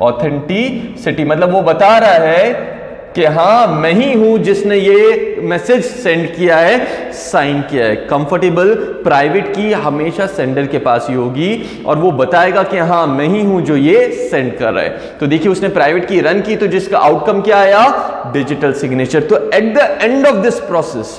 ऑथेंटिसिटी। मतलब वो बता रहा है कि हाँ मैं ही हूं जिसने ये मैसेज सेंड किया है, साइन किया है। कंफर्टेबल? प्राइवेट की हमेशा सेंडर के पास ही होगी और वो बताएगा कि हाँ मैं ही हूं जो ये सेंड कर रहा है। तो देखिए उसने प्राइवेट की रन की तो जिसका आउटकम क्या आया, डिजिटल सिग्नेचर। तो at the end of this process,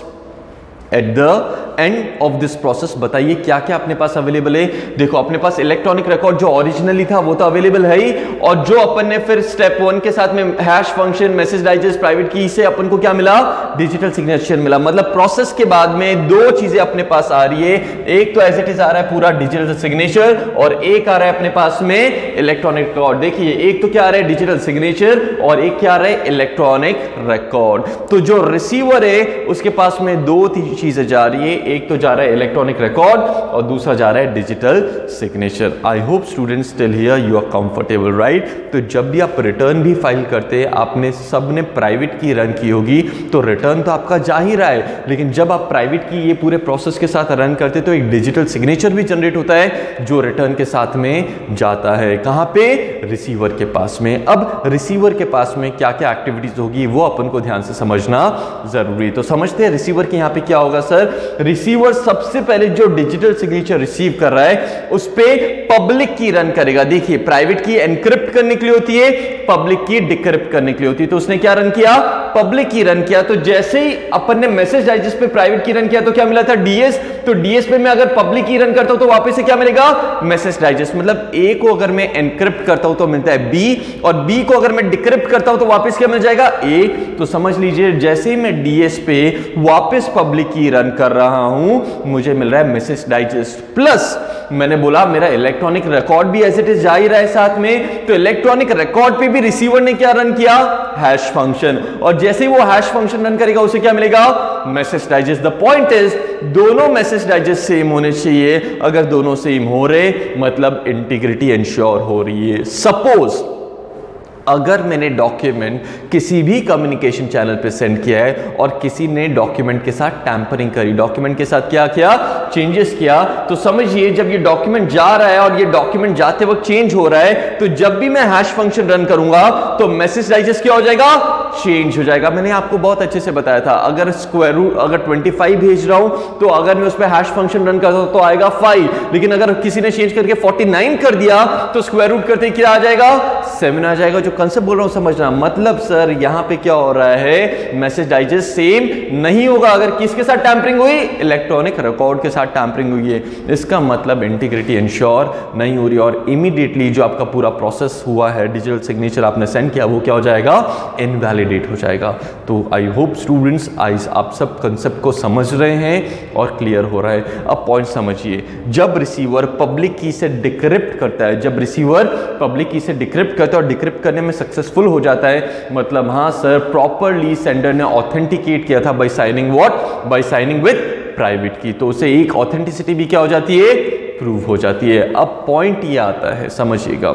at the end of this process बताइए क्या क्या अपने पास अवेलेबल है। देखो अपने पास इलेक्ट्रॉनिक रिकॉर्ड जो ओरिजिनली था वो तो अवेलेबल है ही, और जो अपन ने फिर स्टेप वन के साथ में hash function, message digest, private key से अपन को क्या मिला, डिजिटल सिग्नेचर मिला। मतलब प्रोसेस के बाद में दो चीजें अपने पास आ रही है, एक तो एज इट इज आ रहा है पूरा डिजिटल सिग्नेचर, और एक आ रहा है अपने पास में इलेक्ट्रॉनिक रिकॉर्ड। देखिए एक तो क्या आ रहा है, डिजिटल सिग्नेचर, और एक क्या आ रहा है, इलेक्ट्रॉनिक रिकॉर्ड। तो जो रिसीवर है उसके पास में दो चीजें जा रही है, एक तो जा रहा है इलेक्ट्रॉनिक रिकॉर्ड और दूसरा जा रहा है digital signature. I hope students still here you are comfortable, right. तो जब भी आप रिटर्न भी फाइल करते हैं, आपने सबने प्राइवेट की रन की होगी, तो रिटर्न तो आपका जा ही रहा है, लेकिन जब आप प्राइवेट की ये पूरे प्रोसेस के साथ रन करते तो एक डिजिटल सिग्नेचर भी जनरेट होता है जो रिटर्न के साथ में जाता है। कहां पे? रिसीवर के पास में। अब रिसीवर के पास में क्या क्या एक्टिविटीज होगी वो अपन को ध्यान से समझना जरूरी। तो समझते हैं रिसीवर के यहां पे क्या होगा सर। रिसीवर सबसे पहले जो डिजिटल सिग्नेचर रिसीव कर रहा है उस पे पब्लिक की रन करेगा। देखिए, प्राइवेट की एनक्रिप्ट करने के लिए होती है, पब्लिक की डिक्रिप्ट करने के लिए होती है। तो उसने क्या रन किया? पब्लिक की रन किया। तो जैसे ही अपन ने मैसेज डाइजेस्ट पे प्राइवेट की रन किया तो क्या मिला था? डीएस। तो डीएस पे मैं अगर पब्लिक की रन करता हूं तो वापस से क्या मिलेगा? Message digest. मतलब ए को अगर मैं एनक्रिप्ट करता हूं तो मिलता है बी, और बी को अगर मैं डिक्रिप्ट करता हूं तो वापस क्या मिल जाएगा? ए। तो समझ लीजिए जैसे ही मैं डीएस पे वापस पब्लिक की रन कर रहा हूं, मुझे मिल रहा है मैसेज डाइजेस्ट प्लस मैंने बोला मेरा इलेक्ट्रॉनिक रिकॉर्ड भी एज इट इज जा ही रहा है साथ में। तो इलेक्ट्रॉनिक रिकॉर्ड पे भी रिसीवर ने क्या रन किया? Hash function. और जैसे ही वो हैश फंक्शन रन करेगा उसे क्या मिलेगा? Message digest. The point is दोनों मैसेज डाइजेस्ट सेम होने चाहिए। अगर दोनों सेम हो रहे मतलब इंटीग्रिटी इंश्योर हो रही है। सपोज अगर मैंने डॉक्यूमेंट किसी भी कम्युनिकेशन चैनल पे सेंड किया है और किसी ने डॉक्यूमेंट के साथ टैंपरिंग करी, डॉक्यूमेंट के साथ क्या किया? चेंजेस किया, तो समझिए जब ये डॉक्यूमेंट जा रहा है और ये डॉक्यूमेंट जाते वक्त चेंज हो रहा है, तो जब भी मैं हैश फंक्शन रन करूंगा तो मैसेज डाइजेस्ट क्या हो जाएगा? चेंज हो जाएगा। मैंने आपको बहुत अच्छे से बताया था, अगर स्क्वायर रूट अगर पच्चीस भेज रहा हूं तो अगर मैं उस पर हैश फंक्शन रन करता हूं तो आएगा फाइव, लेकिन अगर किसी ने चेंज करके उनचास कर दिया तो स्क्वायर रूट करते क्या आ जाएगा? सेवन आ जाएगा। जो कंसेप्ट बोल रहा हूं समझना। मतलब सर यहां पे क्या हो रहा है? मैसेज डाइजेस्ट सेम नहीं होगा। अगर किसके साथ टैंपरिंग हुई? इलेक्ट्रॉनिक रिकॉर्ड के साथ टैंपरिंग हुई है। इसका मतलब इंटीग्रिटी इंश्योर नहीं हो रही, और इमीडिएटली जो आपका पूरा प्रोसेस हुआ है, डिजिटल सिग्नेचर आपने सेंड किया, वो क्या हो जाएगा? इनवैलिडेट हो जाएगा। तो आई होप स्टूडेंट्स आइज आप सब कंसेप्ट को समझ रहे हैं और क्लियर हो रहा है। अब पॉइंट समझिए, जब रिसीवर पब्लिक की से डिक्रिप्ट करता है, जब रिसीवर पब्लिक की से डिक्रिप्ट करता है और डिक्रिप्ट करने में सक्सेसफुल हो जाता है, मतलब हाँ सर प्रॉपरली सेंडर ने ऑथेंटिकेट किया था by signing what? By signing with private key, तो उसे एक ऑथेंटिसिटी भी क्या हो जाती है? प्रूव हो जाती है। अब पॉइंट ये आता है, समझिएगा,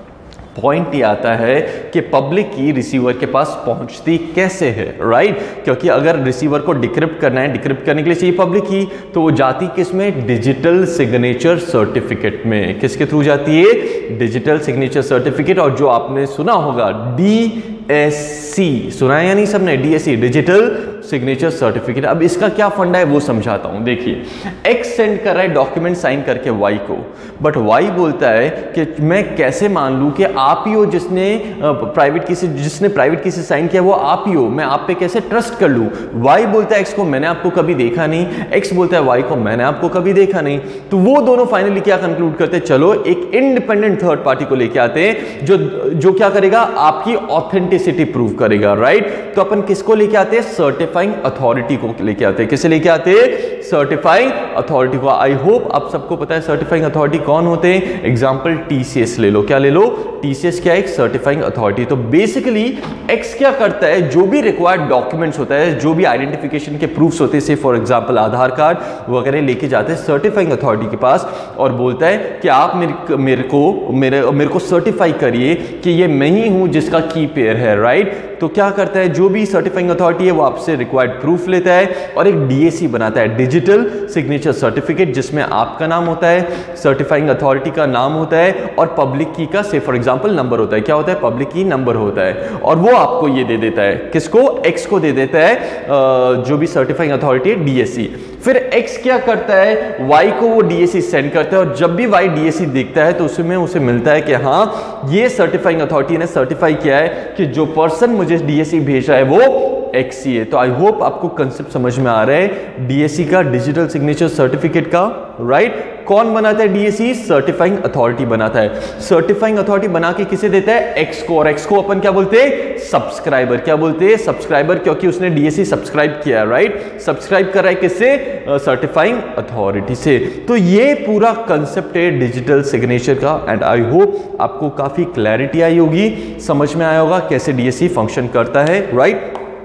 पॉइंट ये आता है कि पब्लिक की रिसीवर के पास पहुंचती कैसे है, राइट? क्योंकि अगर रिसीवर को डिक्रिप्ट करना है, डिक्रिप्ट करने के लिए चाहिए पब्लिक की, तो वो जाती किस में? डिजिटल सिग्नेचर सर्टिफिकेट में। किसके थ्रू जाती है? Digital signature certificate. और जो आपने सुना होगा डी एस सी, सुना है या नहीं सबने? D S C, digital signature certificate. अब इसका क्या फंडा है वो समझाता हूं। देखिए, एक्स सेंड कर रहा है डॉक्यूमेंट साइन करके वाई को, बट वाई बोलता है कि मैं कैसे मान लूं कि आप ही हो जिसने प्राइवेट की से जिसने प्राइवेट की से साइन किया, वो आप ही हो, मैं आप पे कैसे ट्रस्ट कर लूं? वाई बोलता है एक्स को मैंने आपको कभी देखा नहीं, एक्स बोलता है वाई को मैंने आपको कभी देखा नहीं। तो वो दोनों फाइनली क्या कंक्लूड करते हैं? चलो एक इंडिपेंडेंट थर्ड पार्टी को लेके आते हैं जो जो क्या करेगा? आपकी ऑथेंटिसिटी प्रूव करेगा, राइट? तो अपन किसको लेके आते हैं? सर्टिफाइंग अथॉरिटी को लेके आते हैं। किसे लेके आते हैं? सर्टिफाइंग अथॉरिटी को। आई होप आप सबको पता है सर्टिफाइंग अथॉरिटी कौन होते हैं। एग्जांपल टीसीएस ले लो। क्या ले लो? टीसीएस क्या है? एक सर्टिफाइंग अथॉरिटी। तो बेसिकली एक्स क्या करता है? जो भी रिक्वायर्ड डॉक्यूमेंट्स होता है, जो भी आइडेंटिफिकेशन के प्रूफ्स होते हैं, से फॉर एग्जांपल आधार कार्ड वगैरह, लेके जाते हैं सर्टिफाइंग अथॉरिटी के पास और बोलता है कि आप मेरे मेरे को मेरे मेरे को सर्टिफाई करिए कि ये मैं ही हूं जिसका की पेयर है, राइट? तो क्या करता है? जो भी सर्टिफाइंग अथॉरिटी है वो आपसे रिक्वायर्ड प्रूफ लेता है और एक डीएसी बनाता है, डिजिटल सिग्नेचर सर्टिफिकेट, जिसमें आपका नाम होता है, सर्टिफाइंग अथॉरिटी का नाम होता है और पब्लिक की का से फॉर एग्जांपल नंबर होता है। क्या होता है? पब्लिक की नंबर होता है, और वो आपको ये दे देता है। किसको? एक्स को दे देता है, जो भी सर्टिफाइंग अथॉरिटी है, डीएसी। फिर एक्स क्या करता है? वाई को वो डीएसी सेंड करता है, और जब भी वाई डीएसी देखता है तो उसमें उसे मिलता है कि हाँ ये सर्टिफाइंग अथॉरिटी ने सर्टिफाई किया है कि जो पर्सन मुझे डीएसी भेज रहा है वो एक्स ही है। तो आई होप आपको कंसेप्ट समझ में आ रहा है डीएसी का, डिजिटल सिग्नेचर सर्टिफिकेट का, राइट? कौन बनाता है डीएसी? सर्टिफाइंग अथॉरिटी बनाता है। सर्टिफाइंग अथॉरिटी बना के किसे देता है? एक्स को, और एक्स को अपन क्या बोलते हैं? सब्सक्राइबर। क्या बोलते हैं? सब्सक्राइबर, क्योंकि उसने डीएसी सब्सक्राइब किया, राइट? सब्सक्राइब कर रहा है किससे? सर्टिफाइंग अथॉरिटी से। तो ये पूरा कंसेप्ट है डिजिटल सिग्नेचर का, एंड आई होप आपको काफी क्लैरिटी आई होगी, समझ में आया होगा कैसे डीएसी फंक्शन करता है, राइट?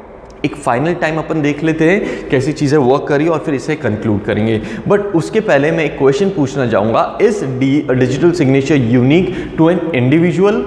एक फाइनल टाइम अपन देख लेते हैं कैसी चीज़ें वर्क करी और फिर इसे कंक्लूड करेंगे। बट उसके पहले मैं एक क्वेश्चन पूछना चाहूँगा, is digital signature unique to an individual?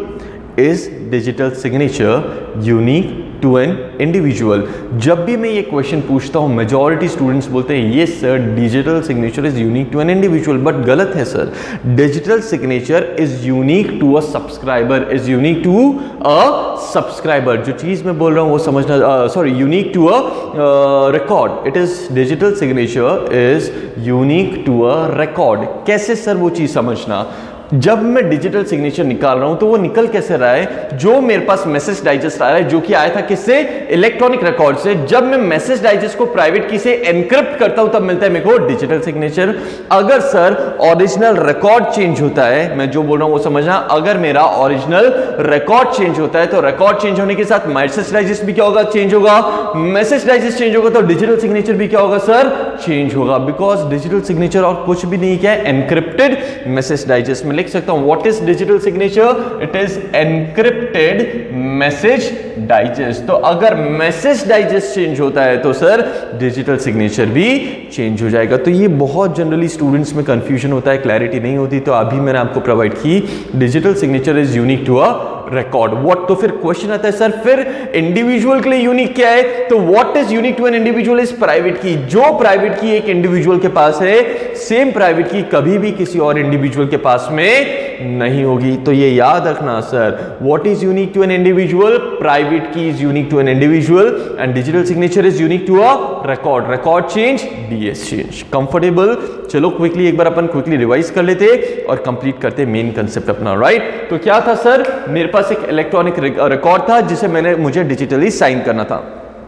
Is digital signature unique to an individual? जब भी मैं ये क्वेश्चन पूछता हूँ मेजॉरिटी स्टूडेंट्स बोलते हैं ये sir digital signature is unique to an individual, but गलत है sir. Digital signature is unique to a subscriber, is unique to a subscriber. जो चीज़ मैं बोल रहा हूँ वो समझना, sorry, unique to a record. It is digital signature is unique to a record. कैसे सर वो चीज़ समझना? जब मैं डिजिटल सिग्नेचर निकाल रहा हूं तो वो निकल कैसे रहा है? जो मेरे पास मैसेज डाइजेस्ट आ रहा है जो कि आया था किससे? इलेक्ट्रॉनिक रिकॉर्ड से। जब मैं मैसेज डाइजेस्ट को प्राइवेट की से एनक्रिप्ट करता हूं तब मिलता है मेरे को डिजिटल सिग्नेचर। अगर सर ओरिजिनल रिकॉर्ड चेंज होता है, मैं जो बोल रहा हूं वो समझना, अगर मेरा ओरिजिनल रिकॉर्ड चेंज होता है तो रिकॉर्ड चेंज होने के साथ मैसेज डाइजेस्ट भी क्या होगा? चेंज होगा। मैसेज डाइजेस्ट चेंज होगा तो डिजिटल सिग्नेचर भी क्या होगा सर? चेंज होगा। बिकॉज डिजिटल सिग्नेचर और कुछ भी नहीं क्या है, एनक्रिप्टेड मैसेज डाइजेस्ट में लिख सकता हूं what is digital signature? It is encrypted message digest. तो अगर मैसेज डाइजेस्ट चेंज होता है तो सर डिजिटल सिग्नेचर भी चेंज हो जाएगा। तो ये बहुत जनरली स्टूडेंट्स में कंफ्यूजन होता है, क्लैरिटी नहीं होती, तो अभी मैंने आपको प्रोवाइड की digital signature is unique to a record. What, तो फिर क्वेश्चन आता है सर फिर इंडिविजुअल के लिए यूनिक क्या है? तो what is unique to an individual is private key. जो प्राइवेट की एक इंडिविजुअल के पास है, सेम प्राइवेट की कभी भी किसी और इंडिविजुअल के पास में नहीं होगी। तो ये याद रखना sir, what is unique to an individual? Private key is unique to an individual and digital signature is unique to a record. Record change, DS change. Comfortable? चलो क्विकली एक बार अपन क्विकली रिवाइज कर लेते और कंप्लीट करते main concept अपना, right? तो क्या था सर, मेरे पास एक इलेक्ट्रॉनिक रिकॉर्ड था जिसे मैंने मुझे डिजिटली साइन करना था।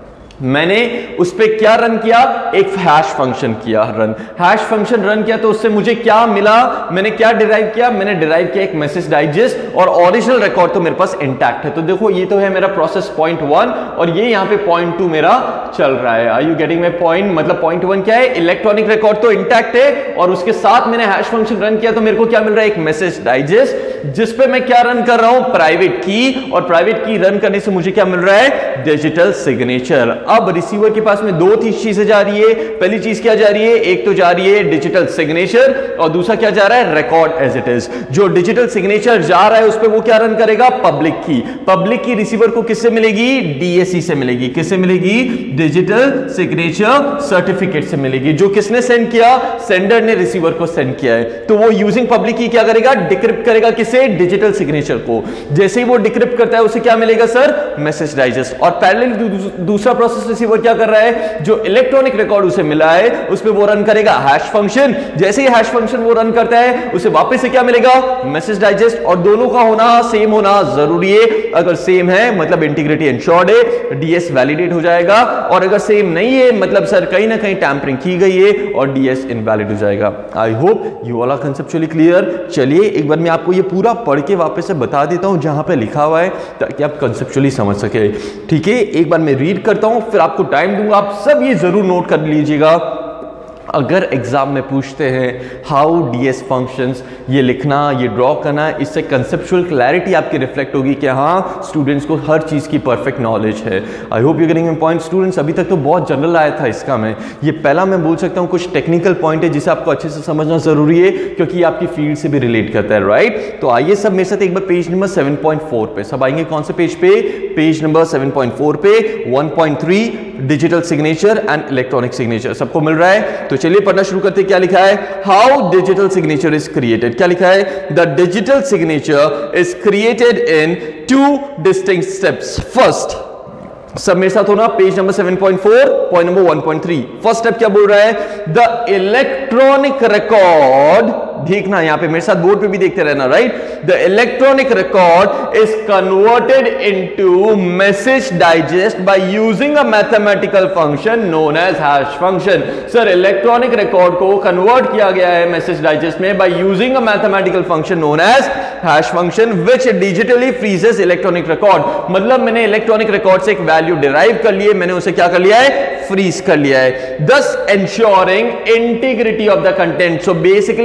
मैंने उस पर क्या रन किया? एक हैश फंक्शन किया रन। हैश फंक्शन रन किया तो उससे मुझे क्या मिला? मैंने क्या डिराइव किया? मैंने डिराइव किया एक मैसेज डाइजेस्ट और ओरिजिनल रिकॉर्ड तो मेरे पास इंटैक्ट है। तो देखो ये तो है मेरा प्रोसेस पॉइंट वन और ये यहाँ पे पॉइंट टू मेरा चल रहा है। Are you getting my point? मतलब पॉइंट वन क्या है? इलेक्ट्रॉनिक रिकॉर्ड तो इंटैक्ट है और उसके साथ मैंने हैश फंक्शन रन किया तो मेरे को क्या मिल रहा है? एक मैसेज डाइजेस्ट जिसपे मैं क्या रन कर रहा हूं? प्राइवेट की। और प्राइवेट की रन करने से मुझे क्या मिल रहा है? Digital signature. अब रिसीवर के पास में दो तीन चीजें जा रही है। पहली चीज क्या जा रही है? एक तो जा रही है डिजिटल सिग्नेचर और दूसरा क्या जा रहा है? Record as it is. जो डिजिटल सिग्नेचर जा रहा है उस पर वो क्या रन करेगा? पब्लिक की। पब्लिक की रिसीवर को किससे मिलेगी? डीएससी से मिलेगी। किससे मिलेगी? डिजिटल सिग्नेचर सर्टिफिकेट से मिलेगी। जो किसने सेंड किया? सेंडर ने रिसीवर को सेंड किया है। तो वो यूजिंग पब्लिक की क्या करेगा? डिक्रिप्ट करेगा किसे? डिजिटल सिग्नेचर को। जैसे ही वो डिक्रिप्ट करता है उसे क्या मिलेगा सर? Message digest. और पैरेलल दूसरा प्रोसेस रिसीवर क्या कर रहा है? जो इलेक्ट्रॉनिक रिकॉर्ड उसे मिला है उस पे वो रन करेगा हैश फंक्शन। जैसे ही हैश फंक्शन वो रन करता है उसे वापस से क्या मिलेगा? Message digest. और दोनों का होना सेम होना जरूरी है। अगर सेम है मतलब इंटीग्रिटी एंश्योर्ड है, डीएस वैलिडेट हो जाएगा। और अगर सेम नहीं है मतलब सर कहीं ना कहीं टैंपरिंग की गई है और डीएस इनवैलिड हो जाएगा। I hope you all are conceptually clear. चलिए एक बार मैं आपको ये पूरा पढ़ के वापस से बता देता हूं जहां पे लिखा हुआ है ताकि आप कंसेप्चुअली समझ सके। ठीक है, एक बार मैं रीड करता हूं फिर आपको टाइम दूंगा। आप सब ये जरूर नोट कर लीजिएगा। अगर एग्जाम में पूछते हैं हाउ डीएस फंक्शंस, ये लिखना, ये ड्रॉ करना, इससे कंसेप्चुअल क्लैरिटी आपकी रिफ्लेक्ट होगी कि हाँ स्टूडेंट्स को हर चीज़ की परफेक्ट नॉलेज है। I hope you getting my point students. अभी तक तो बहुत जनरल आया था इसका, मैं ये पहला मैं बोल सकता हूँ कुछ टेक्निकल पॉइंट है जिसे आपको अच्छे से समझना जरूरी है क्योंकि ये आपकी फील्ड से भी रिलेट करता है, राइट? तो आइए सब मेरे साथ एक बार page number seven point four पे सब आएंगे। कौन से पेज पे? Page number seven point four पे one point three digital signature and electronic signature सबको मिल रहा है। तो चलिए पढ़ना शुरू करते। क्या लिखा है? How digital signature is created. क्या लिखा है? The digital signature is created in two distinct steps. First, सब मेरे साथ होना, page number seven point four point number one point three. First step क्या बोल रहा है? The electronic record. देखना यहां पे मेरे साथ बोर्ड पे भी देखते रहना, right? The electronic record is converted into message digest by using a mathematical function known as hash function. Sir electronic record को कन्वर्ट किया गया है मैसेज डाइजेस्ट में by using a mathematical function known as hash function which digitally freezes electronic record. मतलब मैंने electronic record से एक value derive कर लिए, मैंने उसे क्या कर लिया है? फ्रीज कर लिया है, thus ensuring integrity of the content. So basically hash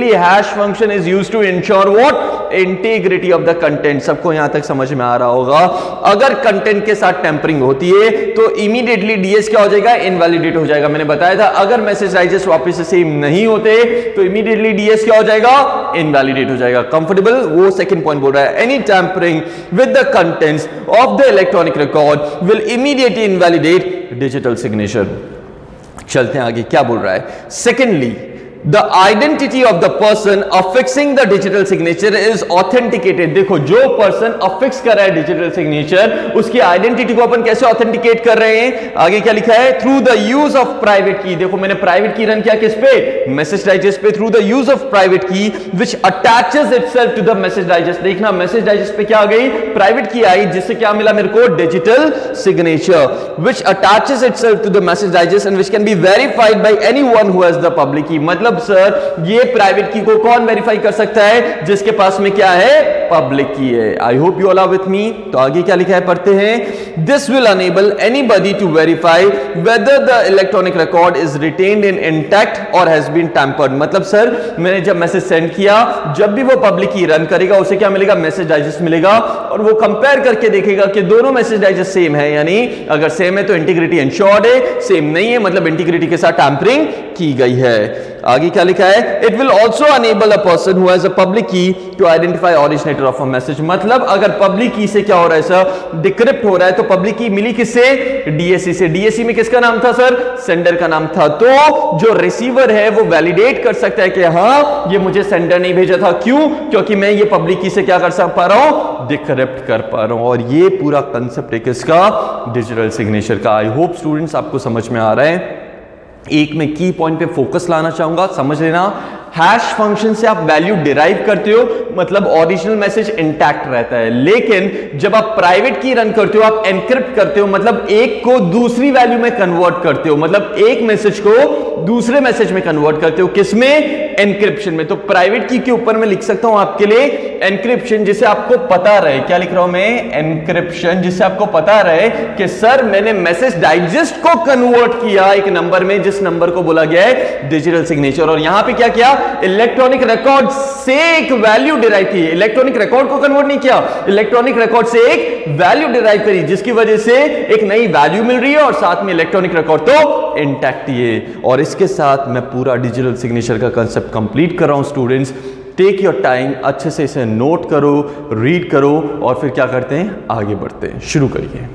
hash function is used to ensure what integrity of the content. सबको यहां तक समझ में आ रहा होगा। अगर कंटेंट के साथ टेम्परिंग होती है तो इमीडिएटली डीएस क्या हो जाएगा, इनवैलिडेट हो जाएगा। मैंने बताया था अगर मैसेज डाइजेस्ट वापस से सेम नहीं होते तो इमीडिएटली डीएस क्या हो जाएगा, इनवैलिडेट हो जाएगा। कंफर्टेबल, वो सेकंड पॉइंट बोल रहा है any tampering with the contents of the electronic record will immediately invalidate digital signature. चलते हैं आगे, क्या बोल रहा है। Secondly, The identity of the person affixing the digital signature is authenticated। देखो, जो पर्सन अफिक्स कर रहा है डिजिटल सिग्नेचर, उसकी आइडेंटिटी को अपन कैसे ऑथेंटिकेट कर रहे हैं, आगे क्या लिखा है, through the use of private key. देखो मैंने प्राइवेट की रन किया किस पे, मैसेज डाइजेस्ट पे, through the use of private key which attaches itself to the message digest. देखना मैसेज डाइजेस्ट पे क्या आ गई, प्राइवेट की आई, जिससे क्या मिला मेरे को, digital signature which attaches itself to the message digest and which can be verified by anyone who has the public key. मतलब सर ये प्राइवेट की को कौन वेरीफाई कर सकता है, जिसके पास में क्या है, पब्लिक की है। I hope you all are with me. तो आगे क्या लिखा है, पढ़ते हैं। This will enable anybody to verify whether the electronic record is retained in intact और हैज बीन टैम्पर्ड। मतलब सर मैंने जब मैसेज सेंड किया, जब भी वो पब्लिक की रन करेगा उसे क्या मिलेगा, मैसेज डाइजेस्ट मिलेगा, और वो कंपेयर करके देखेगा कि दोनों मैसेज डाइजेस्ट सेम है, यानी अगर सेम है तो इंटीग्रिटी एंश्योर्ड है, सेम नहीं है मतलब इंटीग्रिटी के साथ टैम्परिंग की गई है। आगे क्या लिखा है, it will also enable a person who has a public key to identify originator of a message. मतलब अगर पब्लिक की से क्या हो रहा है सर, डिक्रिप्ट हो रहा है, तो पब्लिक की मिली किससे, डीएससी से। डीएससी में किसका नाम था सर, सेंडर का नाम था। तो जो रिसीवर है वो वैलिडेट कर सकता है कि हाँ ये मुझे सेंडर नहीं भेजा था। क्यों, क्योंकि मैं ये पब्लिक की से क्या कर सक पा रहा हूं, डिक्रिप्ट कर पा रहा हूं। और ये पूरा कंसेप्ट है किसका, डिजिटल सिग्नेचर का। आई होप स्टूडेंट्स आपको समझ में आ रहा है। एक मैं की पॉइंट पे फोकस लाना चाहूंगा, समझ लेना। हैश फंक्शन से आप वैल्यू डिराइव करते हो, मतलब ओरिजिनल मैसेज इंटैक्ट रहता है, लेकिन जब आप प्राइवेट की रन करते हो आप एनक्रिप्ट करते हो, मतलब एक को दूसरी वैल्यू में कन्वर्ट करते हो, मतलब एक मैसेज को दूसरे मैसेज में कन्वर्ट करते हो। किसमें, एनक्रिप्शन में। तो प्राइवेट की के ऊपर मैं लिख सकता हूं आपके लिए एनक्रिप्शन, जिसे आपको पता रहे, क्या लिख रहा हूं मैं, एनक्रिप्शन, जिससे आपको पता रहे कि सर मैंने मैसेज डाइजेस्ट को कन्वर्ट किया एक नंबर में, जिस नंबर को बोला गया है डिजिटल सिग्नेचर। और यहां पे क्या किया, इलेक्ट्रॉनिक रिकॉर्ड से एक वैल्यू डिराइव की। इलेक्ट्रॉनिक रिकॉर्ड को कन्वर्ट नहीं किया, इलेक्ट्रॉनिक रिकॉर्ड से एक वैल्यू डिराइव करी, जिसकी वजह से एक नई वैल्यू मिल रही है और साथ में इलेक्ट्रॉनिक रिकॉर्ड तो इंटैक्ट ही है। और इसके साथ मैं पूरा डिजिटल सिग्नेचर का कंसेप्ट कंप्लीट कर रहा हूं। स्टूडेंट्स टेक योर टाइम, अच्छे से इसे नोट करो, रीड करो, और फिर क्या करते हैं, आगे बढ़ते हैं। शुरू करिए।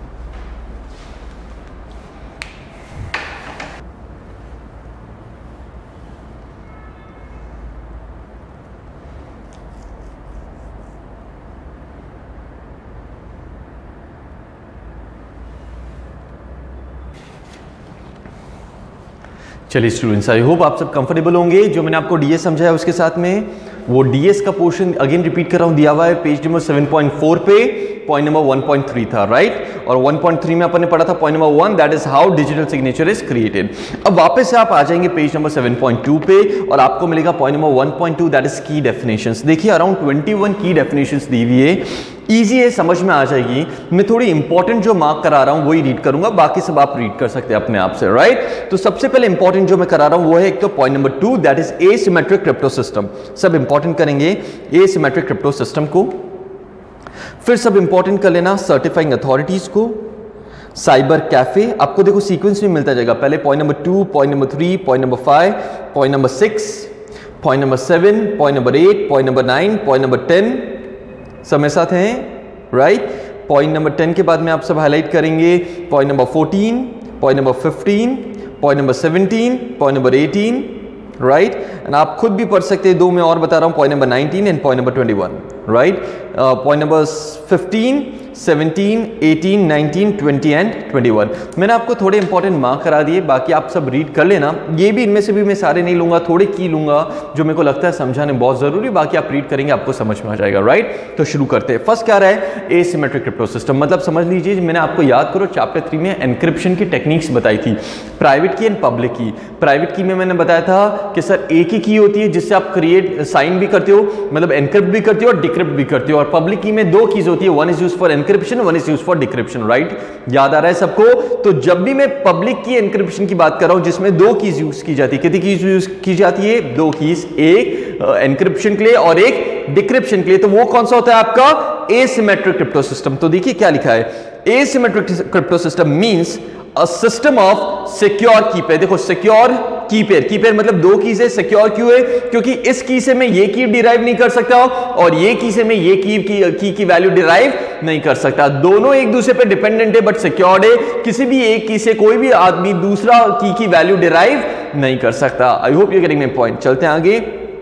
चलिए स्टूडेंट्स, आई होप आप सब कंफर्टेबल होंगे। जो मैंने आपको डीएस समझाया उसके साथ में, वो डीएस का पोर्शन अगेन रिपीट कर रहा हूं, दिया हुआ है page number seven point four पे, point number one point three था, राइट। और वन पॉइंट थ्री में अपन ने पढ़ा था point number one, that is how digital signature is created. अब वापस से आप आ जाएंगे page number seven point two पे और आपको मिलेगा point number one point two, that is key definitions. देखिए around twenty one key definitions दी हुई है, ईजी है, समझ में आ जाएगी। मैं थोड़ी इंपॉर्टेंट जो मार्क करा रहा हूं वही रीड करूंगा, बाकी सब आप रीड कर सकते हैं अपने आप से, राइट। तो सबसे पहले इंपॉर्टेंट जो मैं करा रहा हूं वो है एक तो point number two, that is asymmetric crypto system. सब इंपॉर्टेंट करेंगे एसिमेट्रिक क्रिप्टो सिस्टम को। फिर सब इंपॉर्टेंट कर लेना सर्टिफाइंग अथॉरिटीज को, साइबर कैफे। आपको देखो सीक्वेंस में मिलता जाएगा, पहले point number two, point number three, point number five, point number six, point number seven, point number eight, point number nine, point number ten. समय साथ हैं, राइट। पॉइंट नंबर टेन के बाद में आप सब हाईलाइट करेंगे point number fourteen, point number fifteen, point number seventeen, point number eighteen, right. And आप खुद भी पढ़ सकते हैं, दो मैं और बता रहा हूं, point number nineteen and point number twenty one, right. Point number fifteen, seventeen, eighteen, nineteen, twenty and twenty one. मैंने आपको थोड़े इंपॉर्टेंट मार्क करा दिए, बाकी आप सब रीड कर लेना। ये भी इनमें से भी मैं सारे नहीं लूंगा, थोड़े की लूंगा जो मेरे को लगता है समझाने बहुत जरूरी, बाकी आप रीड करेंगे आपको समझ में आ जाएगा, राइट। तो शुरू करते हैं। फर्स्ट क्या रहा है, एसिमेट्रिक क्रिप्टो सिस्टम। मतलब समझ लीजिए, मैंने आपको याद करो चैप्टर थ्री में एनक्रिप्शन की टेक्निक्स बताई थी, प्राइवेट की एंड पब्लिक की। प्राइवेट की में मैंने बताया था कि सर एक ही की होती है जिससे आप क्रिएट साइन भी करते हो, मतलब एनक्रिप्ट भी करते हो और डिक्रिप्ट भी करते हो। और पब्लिक की में दो कीज होती है, one is used for encryption, one is used for decryption, right. याद आ रहा है सबको। तो जब भी मैं पब्लिक की एनक्रिप्शन की बात कर रहा हूं जिसमें दो कीज यूज की जाती है, कितनी कीज यूज की जाती है, दो कीज। एक एनक्रिप्शन के लिए और एक डिक्रिप्शन के लिए। तो वो कौन सा होता है आपका एसिमेट्रिक क्रिप्टो सिस्टम। तो देखिए क्या लिखा है, asymmetric crypto system means a system of secure key pair. देखो secure key pair, key pair मतलब दो की से, सिक्योर क्यों है क्योंकि इस की से मैं ये की डिराइव नहीं कर सकता और ये की से मैं ये की की, की, की वैल्यू डिराइव नहीं कर सकता। दोनों एक दूसरे पे डिपेंडेंट है बट सिक्योर्ड है, किसी भी एक की से कोई भी आदमी दूसरा की की वैल्यू डिराइव नहीं कर सकता। I hope you getting my point. चलते हैं आगे।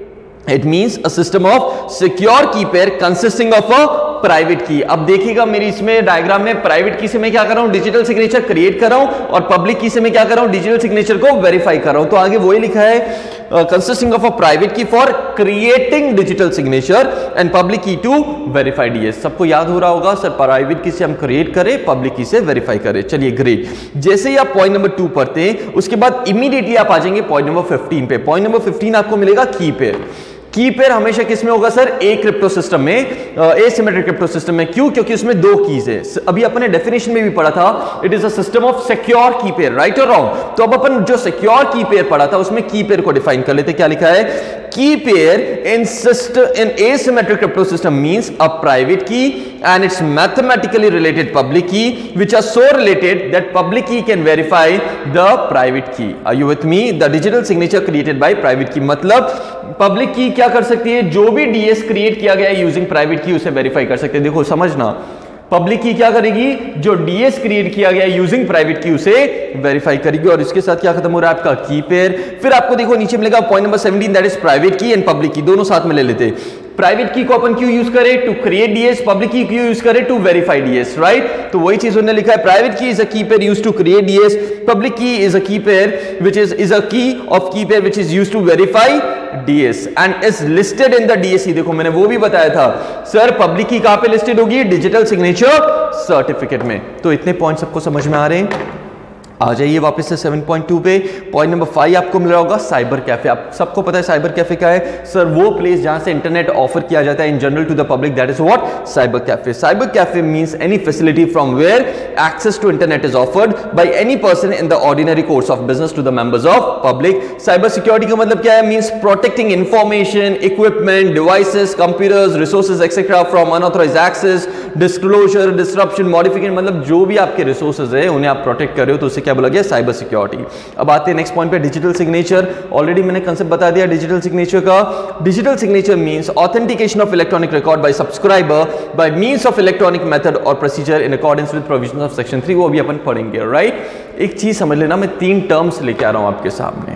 It means a system of secure key pair consisting of a private key. अब देखिएगा मेरी इसमें डायग्राम में प्राइवेट की से मैं क्या कर रहा हूं, डिजिटल सिग्नेचर क्रिएट कर रहा हूं और पब्लिक की से मैं क्या कर रहा हूं, डिजिटल सिग्नेचर को वेरीफाई कर रहा हूं। तो आगे वही लिखा है consisting of a private key for creating digital signature and public key to verify DS. सबको याद हो रहा होगा सर, प्राइवेट की से हम क्रिएट करें, पब्लिक की से वेरीफाई करें। चलिए ग्रेट। जैसे ही आप पॉइंट नंबर टू पढ़ते हैं उसके बाद इमीडिएटली आप आ जाएंगे पॉइंट नंबर फिफ्टीन पे। पॉइंट नंबर फिफ्टीन आपको मिलेगा की पेयर। की पेयर हमेशा किस में होगा सर, ए क्रिप्टो सिस्टम में, एसिमेट्रिक क्रिप्टो सिस्टम में। क्यों? क्योंकि उसमें दो कीज है। अभी अपने डेफिनेशन में भी पढ़ा था, it is a system of secure key pair, right और रॉन्ग। तो अब अपन जो सिक्योर की पेयर पढ़ा था उसमें की पेयर को डिफाइन कर लेते। क्या लिखा है, key pair in system in asymmetric crypto system means a private key and its mathematically related public key which are so related that public key can verify the private key. Are you with me? The digital signature created by private key मतलब public key क्या कर सकती है, जो भी DS create किया गया है यूजिंग प्राइवेट की उसे वेरीफाई कर सकते हैं। देखो समझना, पब्लिक की क्या करेगी, जो डीएस क्रिएट किया गया यूजिंग प्राइवेट की उसे वेरीफाई करेगी। और इसके साथ क्या खत्म हो रहा है आपका की पेयर। फिर आपको देखो नीचे मिलेगा point number seventeen, that is private key and public key, दोनों साथ में ले लेते। प्राइवेट की को अपन क्यों यूज करें, टू क्रिएट डीएस, पब्लिक की क्यों यूज करें, टू वेरीफाई डीएस, राइट। तो वही चीज उन्होंने लिखा है, private key is a key pair used to create DS, public key is a key pair which is is a key of key pair which is used to verify DS and is listed in the DSC. देखो मैंने वो भी बताया था sir, public की कहां पे listed होगी, डिजिटल सिग्नेचर सर्टिफिकेट में। तो इतने पॉइंट सबको समझ में आ रहे हैं। आ जाइए वापस से सेवन पॉइंट टू पे। पॉइंट नंबर फाइव आपको मिल रहा होगा साइबर कैफे। आप सबको पता है साइबर कैफे क्या है सर, वो प्लेस जहां से इंटरनेट ऑफर किया जाता है in general to the public, that is what cyber cafe. Cyber cafe means any facility from where access to internet is offered by any person in the ordinary course of business to the members of public. Cyber security का मतलब क्या है, means protecting information, equipment, devices, computers, resources etcetera from unauthorized access, disclosure, disruption, modification, मतलब जो भी आपके resources है उन्हें आप प्रोटेक्ट कर रहे हो तो उसे क्या बोला गया, साइबर सिक्योरिटी। अब आते हैं नेक्स्ट पॉइंट पे, डिजिटल सिग्नेचर। ऑलरेडी मैंने कांसेप्ट बता दिया डिजिटल सिग्नेचर का। Digital signature means authentication of electronic record by subscriber by means of electronic method और procedure in accordance with provisions of section three. वो अभी अपन पढ़ेंगे, राइट। एक चीज समझ लेना, मैं तीन टर्म्स लेके आ रहा हूं आपके सामने।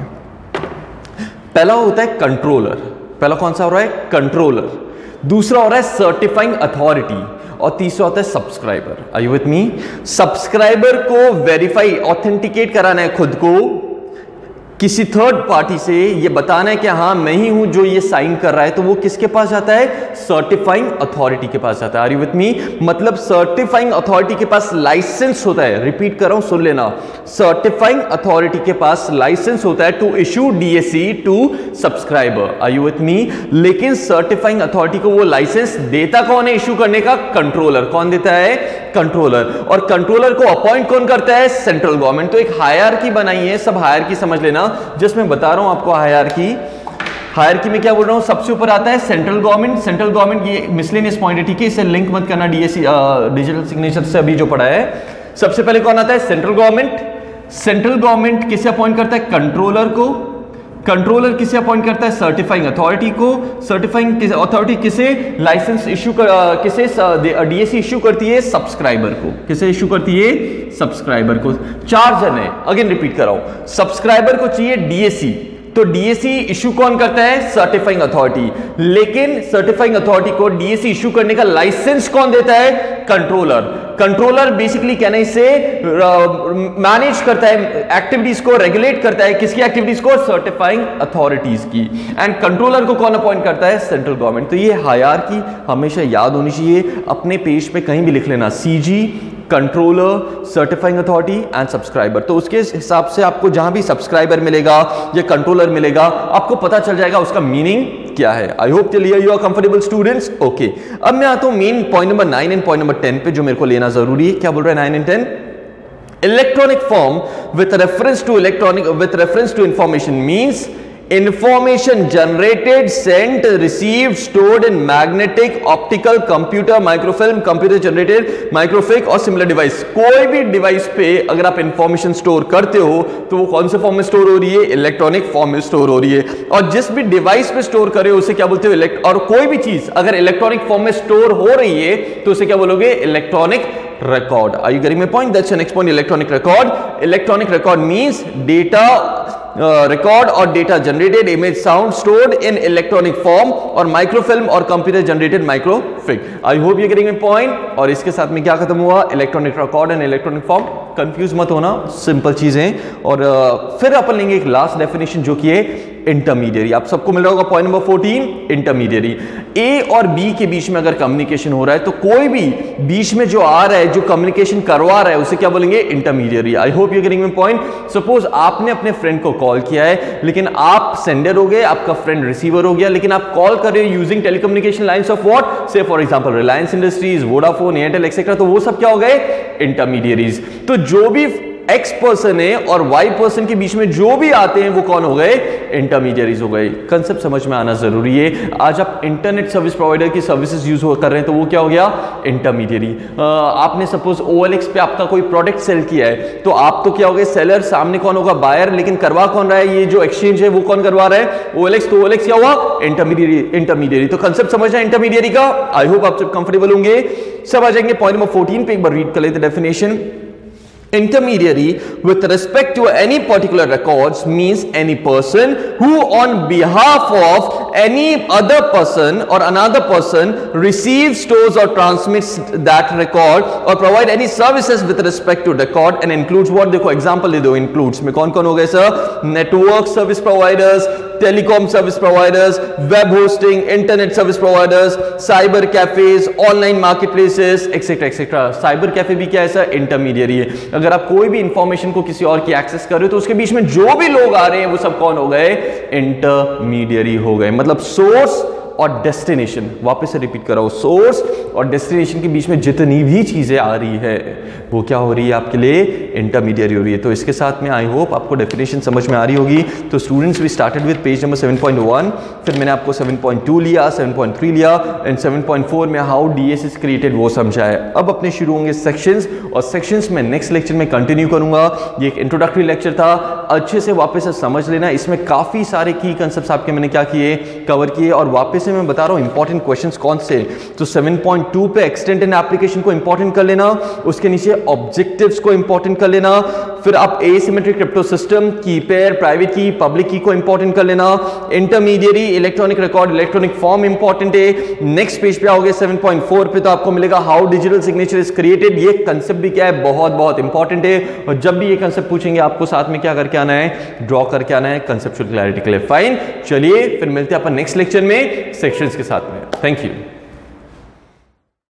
पहला होता है कंट्रोलर, पहला कौन सा हो रहा है, कंट्रोलर। दूसरा हो रहा है सर्टिफाइंग अथॉरिटी और तीसरा होता है subscriber. Are you with me? Subscriber को वेरीफाई, ऑथेंटिकेट कराना है खुद को किसी थर्ड पार्टी से, ये बताना है कि हाँ मैं ही हूं जो ये साइन कर रहा है, तो वो किसके पास जाता है, सर्टिफाइंग अथॉरिटी के पास जाता है। Are you with me? मतलब सर्टिफाइंग अथॉरिटी के पास लाइसेंस होता है। रिपीट कर रहा हूं, सुन लेना, सर्टिफाइंग अथॉरिटी के पास लाइसेंस होता है to issue DSC to subscriber. Are you with me? लेकिन सर्टिफाइंग अथॉरिटी को वो लाइसेंस देता कौन है, इशू करने का कंट्रोलर। कौन देता है, कंट्रोलर। और कंट्रोलर को अपॉइंट कौन करता है, सेंट्रल गवर्नमेंट। तो एक हायरार्की बनाई है, सब हायरार्की समझ लेना, जिसमें बता रहा हूं आपको हायरार्की। हायरार्की में क्या बोल रहा हूं, सबसे ऊपर आता है सेंट्रल गवर्नमेंट। सेंट्रल गवर्नमेंट ये मिसलेनियस पॉइंट है, ठीक है, इसे लिंक मत करना डीएससी डिजिटल सिग्नेचर से अभी जो पढ़ा है। सबसे पहले कौन आता है, सेंट्रल गवर्नमेंट। सेंट्रल गवर्नमेंट किसे अपॉइंट करता है, कंट्रोलर को। कंट्रोलर किसे अपॉइंट करता है, सर्टिफाइंग अथॉरिटी को। सर्टिफाइंग अथॉरिटी किसे लाइसेंस इशू कर, किसे डीएससी इशू करती है, सब्सक्राइबर को। किसे इशू करती है, सब्सक्राइबर को। चार जन है, अगेन रिपीट कर रहा हूं, सब्सक्राइबर को चाहिए डीएससी, तो डीएससी इशू कौन करता है, सर्टिफाइंग अथॉरिटी। लेकिन सर्टिफाइंग अथॉरिटी को डीएससी इशू करने का लाइसेंस कौन देता है, कंट्रोलर। कंट्रोलर बेसिकली कहने से मैनेज करता है एक्टिविटीज को, रेगुलेट करता है किसकी एक्टिविटीज को, सर्टिफाइंग अथॉरिटीज की। एंड कंट्रोलर को कौन अपॉइंट करता है, सेंट्रल गवर्नमेंट। तो ये हायरार्की हमेशा याद होनी चाहिए, अपने पेज पे कहीं भी लिख लेना, CG, controller, certifying authority and subscriber. तो उसके हिसाब से आपको जहां भी सब्सक्राइबर मिलेगा या कंट्रोलर मिलेगा, आपको पता चल जाएगा उसका मीनिंग क्या है। आई होप चलिए you are comfortable students. Okay, अब मैं आता हूं main point number nine and point number ten पे, जो मेरे को लेना जरूरी है। क्या बोल रहा है nine and ten? Electronic form with reference to electronic with reference to information means information generated, sent, received, stored in magnetic, optical, computer, microfilm, computer generated, microfiche और सिमिलर डिवाइस। कोई भी डिवाइस पे अगर आप इंफॉर्मेशन स्टोर करते हो तो वो कौन से फॉर्म में स्टोर हो रही है? इलेक्ट्रॉनिक फॉर्म में स्टोर हो रही है। और जिस भी डिवाइस पे स्टोर करे उसे क्या बोलते हो? इलेक्ट और कोई भी चीज अगर इलेक्ट्रॉनिक फॉर्म में स्टोर हो रही है तो उसे क्या बोलोगे? Electronic record. Are you getting my point? That's the next point. Electronic record. Electronic record means data uh, record or data generated, image, sound stored in electronic form और microfilm और computer generated microfilm. I hope you're getting my point. और इसके साथ में क्या खत्म हुआ? Electronic record and electronic form. Confuse मत होना, सिंपल चीजें। और uh, फिर अपन लेंगे एक लास्ट डेफिनेशन जो कि है इंटरमीडियरी। आप सबको मिल रहा होगा point number fourteen, intermediary. A और बी के बीच में अगर कम्युनिकेशन हो रहा है तो कोई भी बीच में जो आ रहा है, जो कम्युनिकेशन करवा रहा है, उसे क्या बोलेंगे? Intermediary. I hope you getting my point. Suppose आपने अपने फ्रेंड को कॉल किया है, लेकिन आप सेंडर हो गए, आपका फ्रेंड रिसीवर हो गया, लेकिन आप कॉल कर रहे हो using telecommunication lines of what? से for example Reliance industries, Vodafone, Airtel etcetera. तो वो सब क्या हो गए? इंटरमीडियरीज। तो जो भी एक्स पर्सन है और वाई पर्सन के बीच में जो भी आते हैं वो कौन हो गए? इंटरमीडियरीज हो गए। कंसेप्ट समझ में आना जरूरी है। आज आप इंटरनेट सर्विस प्रोवाइडर की सर्विसेज यूज कर रहे हैं तो वो क्या हो गया? इंटरमीडियरी। आपने सपोज ओएलएक्स पे आपका कोई प्रोडक्ट सेल किया है तो आप तो क्या हो गए? सेलर। सामने कौन होगा? बायर। लेकिन करवा कौन रहा है? ये जो एक्सचेंज है वो कौन करवा रहा है? ओएलएक्स। तो ओएलएक्स क्या हुआ? इंटरमीडियरी। इंटरमीडियरी। तो कंसेप्ट समझना इंटरमीडियरी का। आई होप आप सब कंफर्टेबल होंगे। सब आ जाएंगे पॉइंट नंबर फोर्टीन पे। एक बार रीड कर लेते definition. Intermediary with respect to any particular records means any person who on behalf of any other person or another person receives, stores or transmits that record or provide any services with respect to record and includes what? देखो example दे दो। includes में कौन कौन हो गए sir? Network service providers, telecom service providers, web hosting, internet service providers, cyber cafes, online marketplaces etcetera etcetera. Cyber cafe भी क्या है सर? इंटरमीडियरी है। अगर आप कोई भी इंफॉर्मेशन को किसी और की एक्सेस कर रहे हो तो उसके बीच में जो भी लोग आ रहे हैं वो सब कौन हो गए? इंटरमीडियरी हो गए। मतलब सोर्स और डेस्टिनेशन, वापस से रिपीट कर रहा हूं, सोर्स और डेस्टिनेशन के बीच में जितनी भी चीजें आ रही है वो क्या हो रही है? आपके लिए इंटरमीडियरी हो रही है। तो इसके साथ में आई होप आपको डेफिनेशन समझ में आ रही होगी। तो students we started with page number seven point one, फिर मैंने आपको सेवन पॉइंट टू लिया, सेवन पॉइंट थ्री लिया एंड सेवन पॉइंट फोर में हाउ डीएस इज क्रिएटेड वो समझा है। अब अपने शुरू होंगे सेक्शंस, और सेक्शंस में नेक्स्ट लेक्चर में कंटिन्यू करूंगा। ये एक इंट्रोडक्टरी लेक्चर था, अच्छे से वापस से समझ लेना। इसमें काफी सारे की कंसेप्ट्स आपके मैंने क्या किए? कवर किए। और वापस से मैं बता रहा हूं इंपॉर्टेंट क्वेश्चंस कौन से। तो सेवन पॉइंट टू पे एक्सटेंट एंड एप्लीकेशन को इंपॉर्टेंट कर लेना, उसके नीचे ऑब्जेक्टिव्स को इंपॉर्टेंट कर लेना, फिर आप asymmetric crypto system, key pair, private key, public key को इंपॉर्टेंट कर लेना। Intermediary, electronic record, electronic form important है। नेक्स्ट पेज पे आओगे सेवन पॉइंट फोर पे तो आपको मिलेगा how digital signature is created. ये कंसेप्ट भी क्या है? बहुत बहुत इंपॉर्टेंट है। और जब भी ये कंसेप्ट पूछेंगे आपको साथ में क्या करके आना है? ड्रॉ करके आना है कंसेप्चुअल क्लैरिटी के लिए। फाइन, चलिए फिर मिलते हैं अपन नेक्स्ट लेक्चर में सेक्शंस के साथ में। Thank you.